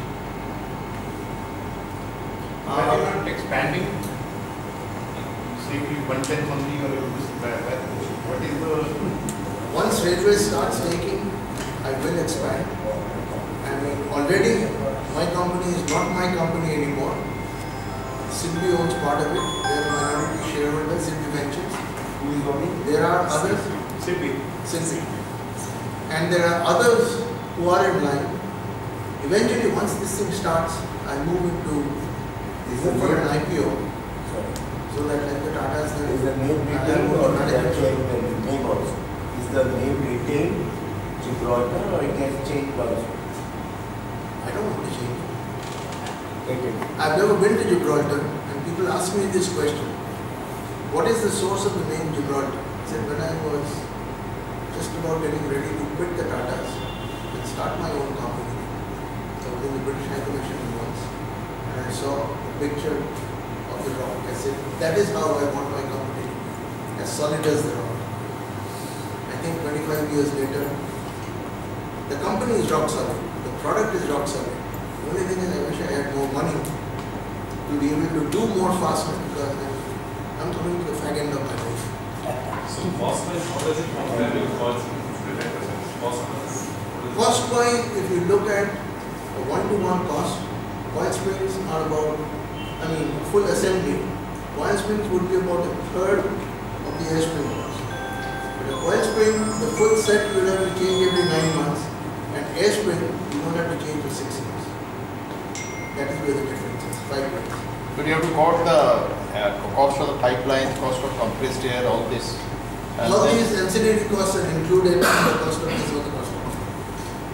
Are you not expanding? Say we one tenth only or this, what is the Once railway starts taking, I will expand. I mean, already my company is not my company anymore. Simbi owns part of it. They are minority shareholders, Simbi Ventures. Who is owning? There are others, Simbi? Simbi. And there are others who are in line. Eventually, once this thing starts, I move into move for an I P O. So that like the Tatas, Is the then name retained or they are changing the name also? Is the name retained Gibraltar or it gets changed also? I don't want to change. Retained. I've never been to Gibraltar, and people ask me this question: what is the source of the name Gibraltar? I said, when I was just about getting ready to quit the Tatas and start my own company, I was in the British High Commission once, and I saw a picture of the rock. I said, that is how I want my company, as solid as the rock. I think twenty-five years later, the company is rock solid, the product is rock solid. The only thing is I wish I had more money to be able to do more faster, because I'm coming to the fag end of my life. So cost-wise, how does it compare with cost? Cost-wise? Cost-wise, if you look at a one-to-one cost, coil springs are about, I mean, full assembly. Coil springs would be about a third of the air spring cost. But a coil spring, the full set you will have to change every nine months, and air spring you don't have to change for six years. That is where the difference is, five years. But you have to count the uh, cost of the pipelines, cost of compressed air, all this. And All then- these ancillary costs are included in the cost of this or the cost of.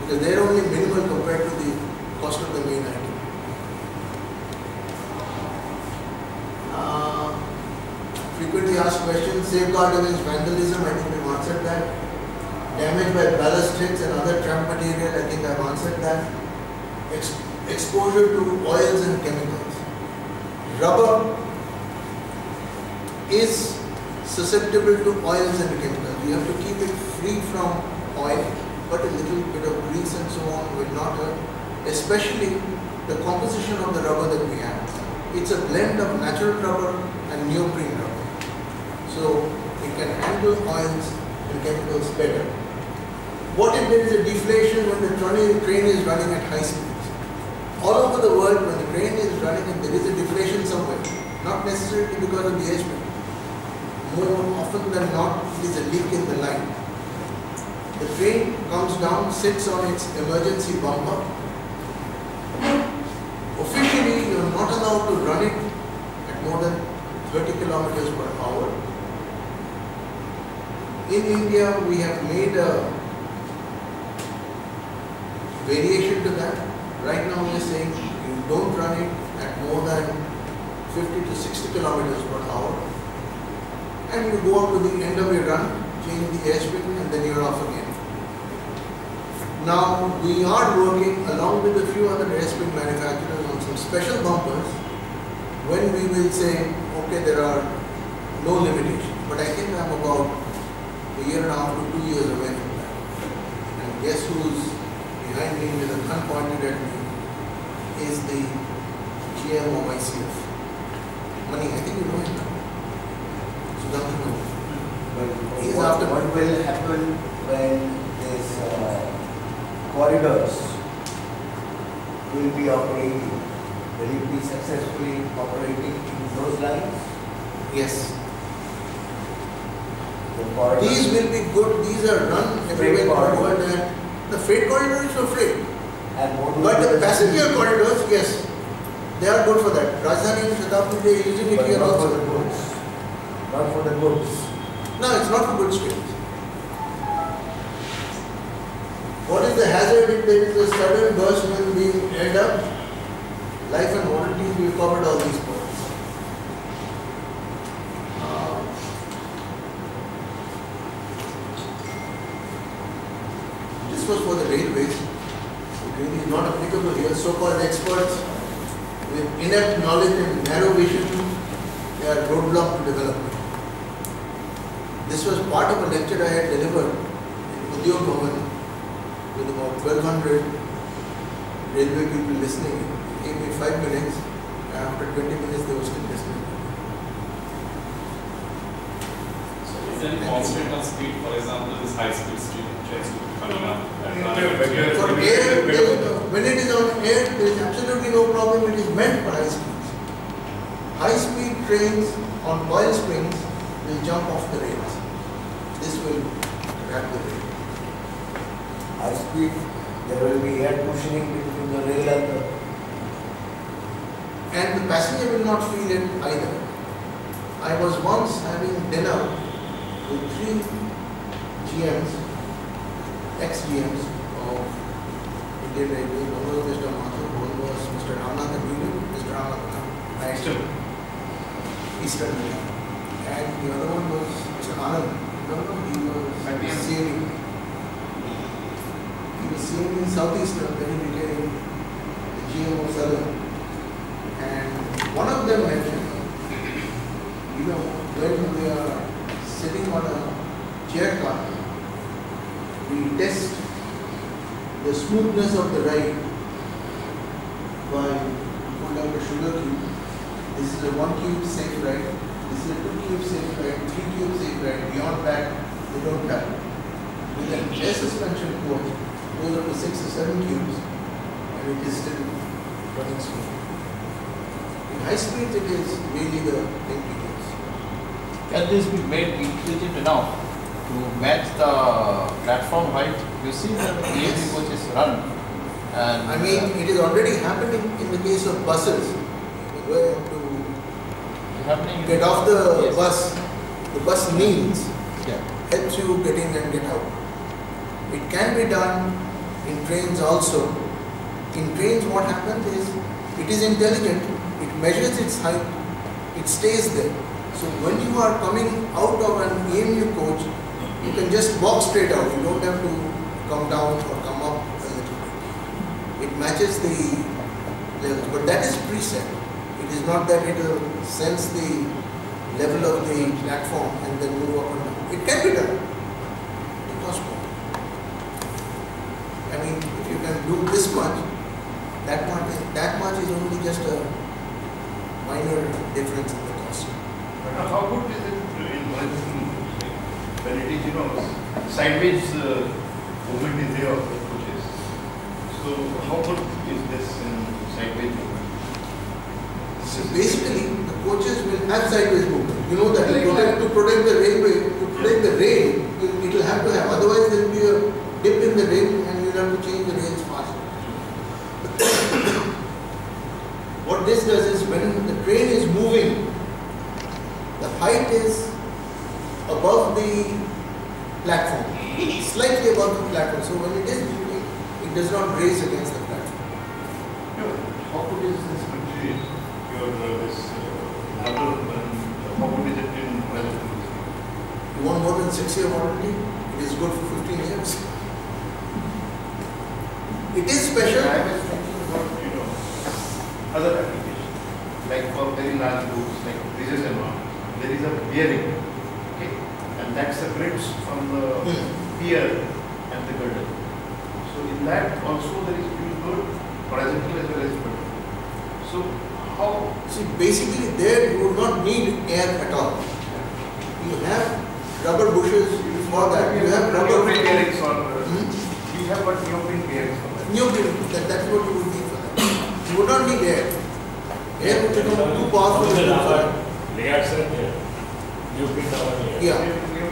because they're only minimal compared to the cost of the main item. Uh, frequently asked questions, safeguard against vandalism, I think we've answered that. Damage by ballast hits and other tramp material, I think I've answered that. Ex exposure to oils and chemicals. Rubber is susceptible to oils and chemicals. You have to keep it free from oil, but a little bit of grease and so on will not hurt, especially the composition of the rubber that we have. It's a blend of natural rubber and neoprene rubber. So it can handle oils and chemicals better. What if there is a deflation when the train is running at high speeds? All over the world, when the train is running and there is a deflation somewhere, not necessarily because of the edge bend. More often than not, it is a leak in the line. The train comes down, sits on its emergency bumper. Officially, you are not allowed to run it at more than thirty kilometers per hour. In India, we have made a variation to that. Right now, we are saying you don't run it at more than fifty to sixty kilometers per hour. And you go up to the end of your run, change the airspeed, and then you're off again. Now, we are working along with a few other airspeed manufacturers on some special bumpers when we will say, okay, there are no limitations. But I think I'm about a year and a half to two years away from that. And guess who's behind me with a gun pointed at me is the G M of I C F. Money, I think you know him now. Sudhanshu Mani. But He's what, after what will happen when these uh, corridors will be operating? Will it be successfully operating in those lines? Yes. The corridors. These will be good. These are run everywhere in the world. And the freight corridors are freight. And what will But be the passenger corridors, yes, they are good for that. Rajdhani and Shatabdi, they are using it But here not also. for the goods. Not for the goods. No, it's not for goods trains. What is the hazard if there is a sudden burst when being aired up? Life and warranties, we have covered all these points. Uh, this was for the railways. It really is not applicable here. So-called experts with inept knowledge and narrow vision, they are roadblock to development. This was part of a lecture I had delivered in Udyog Bhavan with about twelve hundred railway people listening. It gave me five minutes, and after twenty minutes they were still listening. So is there any constraint on speed? For example, this high speed street trains coming up. Yeah, and better- For air, there is no- when it is on air, there is absolutely no problem. It is meant for high speeds. High speed trains on coil springs will jump off the rails. This will grab the rail. High speed, there will be air cushioning between the rail and the. And the passenger will not feel it either. I was once having dinner with three G Ms, ex-G Ms of Indian Railways. One was Mister Mathur, one was Mister Ramnath William, Mister Ramnath Eastern. Eastern. And the other one was Mister Anand. No, no, he was C M E. He was C M E in Southeastern, then he became the G M of Southern. And one of them mentioned, you know, when we are sitting on a chair car, we test the smoothness of the ride by put out a sugar cube. This is a one cube safe ride. This is a two cube safe ride, three cube safe ride. Beyond that, they don't have. With an air suspension coach, goes up to six or seven cubes, and it is still running smooth. In high speeds, it is really the thing to use. Can this be made intelligent enough to match the platform height? You see the A M P coaches run, and I mean, it is already happening in the case of buses. Where to it's happening. get off the Yes. bus, the bus kneels, Yeah. helps you get in and get out. It can be done in trains also. In trains what happens is, it is intelligent, it measures its height, it stays there. So when you are coming out of an E M U coach, you can just walk straight out, you don't have to come down or come up a little bit. It matches the levels, but that is preset. It is not that it will sense the level of the platform and then move up and down. It can be done. It costs more. I mean, if you can do this much, that much, that much is only just a minor difference in the cost. But how good is it in one when it is, you know, sideways uh, movement is there of the coaches? So how good is this in sideways movement? So basically, the coaches will have sideways movement. You know that to protect, to protect the railway, to protect the rail, it will have to have. Otherwise, there will be a dip in the rail and you will have to change the rails fast. What this does is when the train is moving, the height is above the platform, slightly above the platform. So when it is moving, it does not raise against the platform. Yeah. How good is this material? Your uh, this uh, rubber and how good is it in relative? You want more than six year warranty? It is good for fifteen years. It is special. I was thinking about, you know, other applications, like for very large books, like bridges and all, there is a bearing, okay, and that separates from the Hmm. pier and the girdle. So in that also there is pretty good horizontal as well as vertical. So how? See, basically there you would not need air at all. You have rubber bushes for that. You have rubber neoprene bearings or uh, Hmm? we have got neoprene bearings for that. Neoprene, that, that's what you would need for that. You would not need air. Air would become too powerful. How for the that. rubber layers are there? You print our layer. Yeah.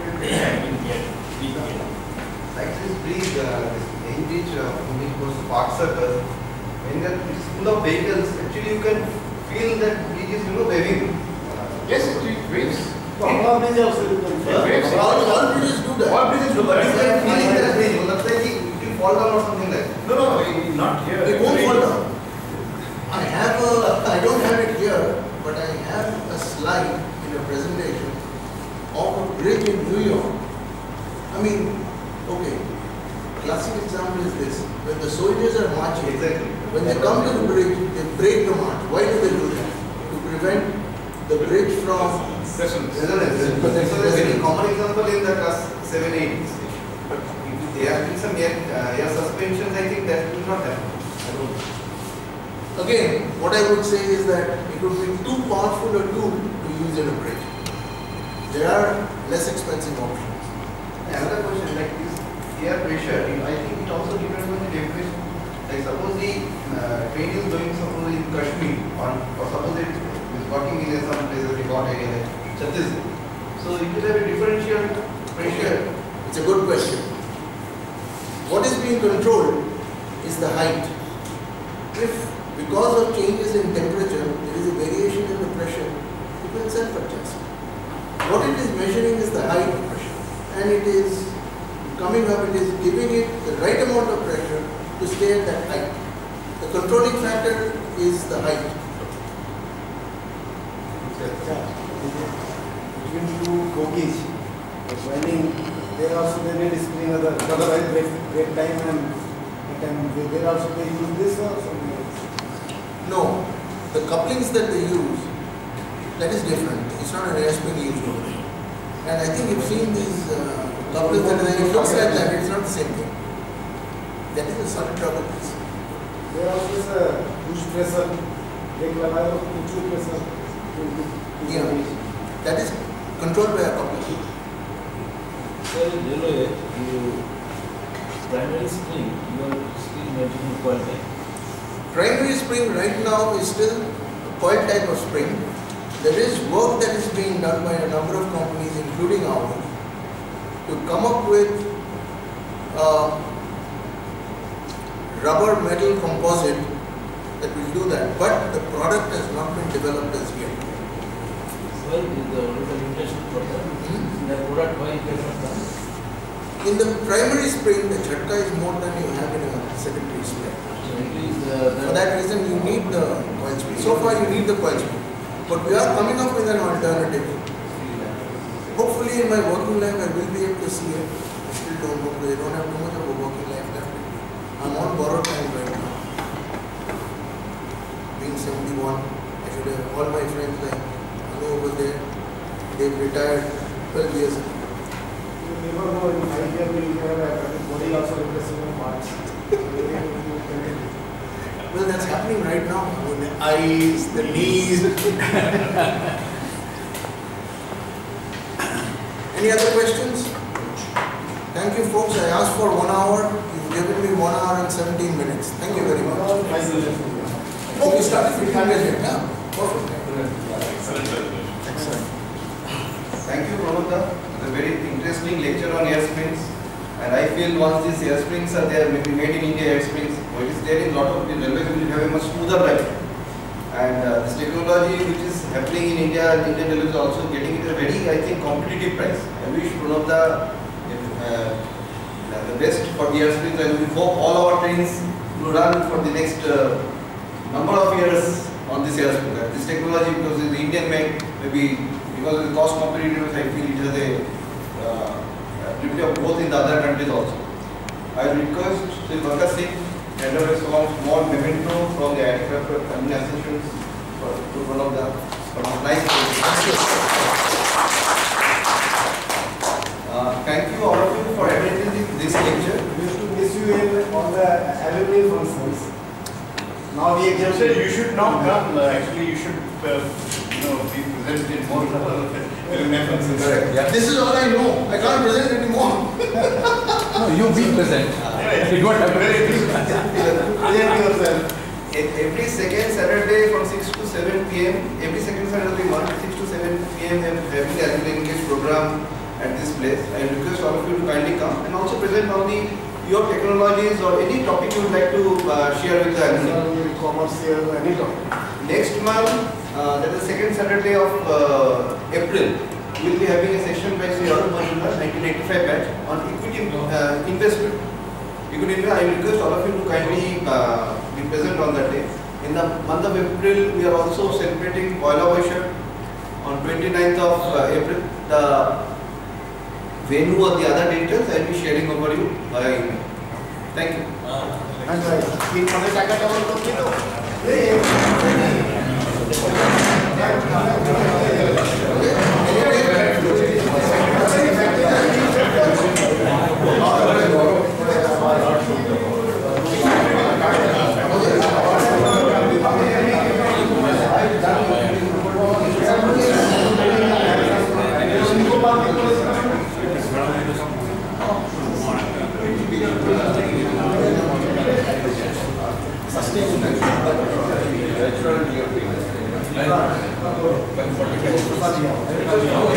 Like this bridge, uh, this main bridge, uh, which goes to Park Circle, when that it's full of vehicles, actually you can feel that bridge is, you know, waving. Uh, Yes, it is waves. All bridges also you can Yeah, waves. All, all bridges do that. All bridges do But you can that. feel in that bridge, it looks like it will fall down or something like that. No, no, no, not here. It won't fall down. I have a, I don't have it here, but I have a slide in a presentation of a bridge in New York. I mean, okay, classic example is this. When the soldiers are marching, Exactly. when they come to the bridge, they break the march. Why do they do that? To prevent the bridge from... Resonance. Resonance. But this is a very common example in the class seven eight. If there have been some air, uh, air suspensions, I think that will not happen. I don't know. Again, what I would say is that it would be too powerful a tool to use in a bridge. There are less expensive options. Another question, like this air pressure, I think it also depends on the definition. Like suppose the uh, train is going suppose in Kashmir or, or suppose it is working in some place of remote area like Chhattisgarh. So it will have a differential pressure. It's a good question. What is being controlled is the height. If because of changes in temperature, there is a variation in the pressure, it will self-adjust. What it is measuring is the height of pressure. And it is coming up, it is giving it the right amount of pressure to stay at that height. The controlling factor is the height. Between two bogies, when there also they need spring other, otherwise break, break time and it can, there also they use this or something else. No, the couplings that they use, that is different. It's not an air spring used only. And I think you've seen these uh, couplings that are, it looks like that, it's not the same thing. That is a solid rubber piece. There also is a push pressure, break लगाया तो push pressure. Yeah, that is controlled by a coupler. Sir, in railway, you primary spring, you are still maintaining coil type. Primary spring right now is still a coil type of spring. There is work that is being done by a number of companies, including ours, to come up with uh, rubber metal composite that will do that. But the product has not been developed as yet. Sir, is the limitation for that? Hmm? The product why you cannot done? In the primary spring, the jhatka is more than you have in a secondary spring. For that reason, you need the coil spring. So far, you need the coil spring. But we are coming up with an alternative. Hopefully, in my working life, I will be able to see it. I still don't know because I don't have too much of a working life left. I'm on borrowed time right now. Being seventy-one, I should have all my friends like Anu over there. They've retired twelve years ago. You never know, in five years we will have a body also replacing in March. Well, that's happening right now. I mean, the eyes, the knees. Any other questions? Thank you, folks. I asked for one hour. You've given me one hour and seventeen minutes. Thank you very much. Oh, we started fifteen minutes here. Yeah, perfect. Excellent. Thank you, Pramod. It's a very interesting lecture on air springs. And I feel once these air springs are there, maybe made in India air springs, what is there in a lot of the railways will have a much smoother ride. And uh, this technology which is happening in India, and Indian Railways is also getting it at a very, I think, competitive price. I wish Pranab uh, the best for the air springs, and we hope all our trains will run for the next uh, number of years on this air spring. Uh, this technology, because it's Indian made, maybe because of the cost competitiveness, I feel it has a uh, ability of growth in the other countries also. I request Sri Bhagat Singh, head of a small memento from the Aircraft Company Associations for to one of the nice uh, Thank you all of you for attending this lecture. We used to miss you in all the alumni functions. Now the exemption. You should not come. Uh, actually, you should uh, you know be present in more alumni functions. Yeah. This is all I know. I can't present anymore. No, you be present. You don't have to present yourself. Every second Saturday from six to seven p m Every second Saturday morning, six to seven p m I am having the alumni engage program at this place. I request all of you to kindly come and also present on the your technologies or any topic you would like to uh, share with the alumni. Commercial, any topic. Next month, uh, that is second Saturday of uh, April, we will be having a session by Sri Arun Majumdar, nineteen eighty-five batch on equity uh, investment. Equity investment, I request all of you to kindly uh, be present on that day. In the month of April, we are also celebrating Poila Vaishak on twenty-ninth of uh, April. The venue or the other details I will be sharing over you via email. Thank you. And in Sustainable.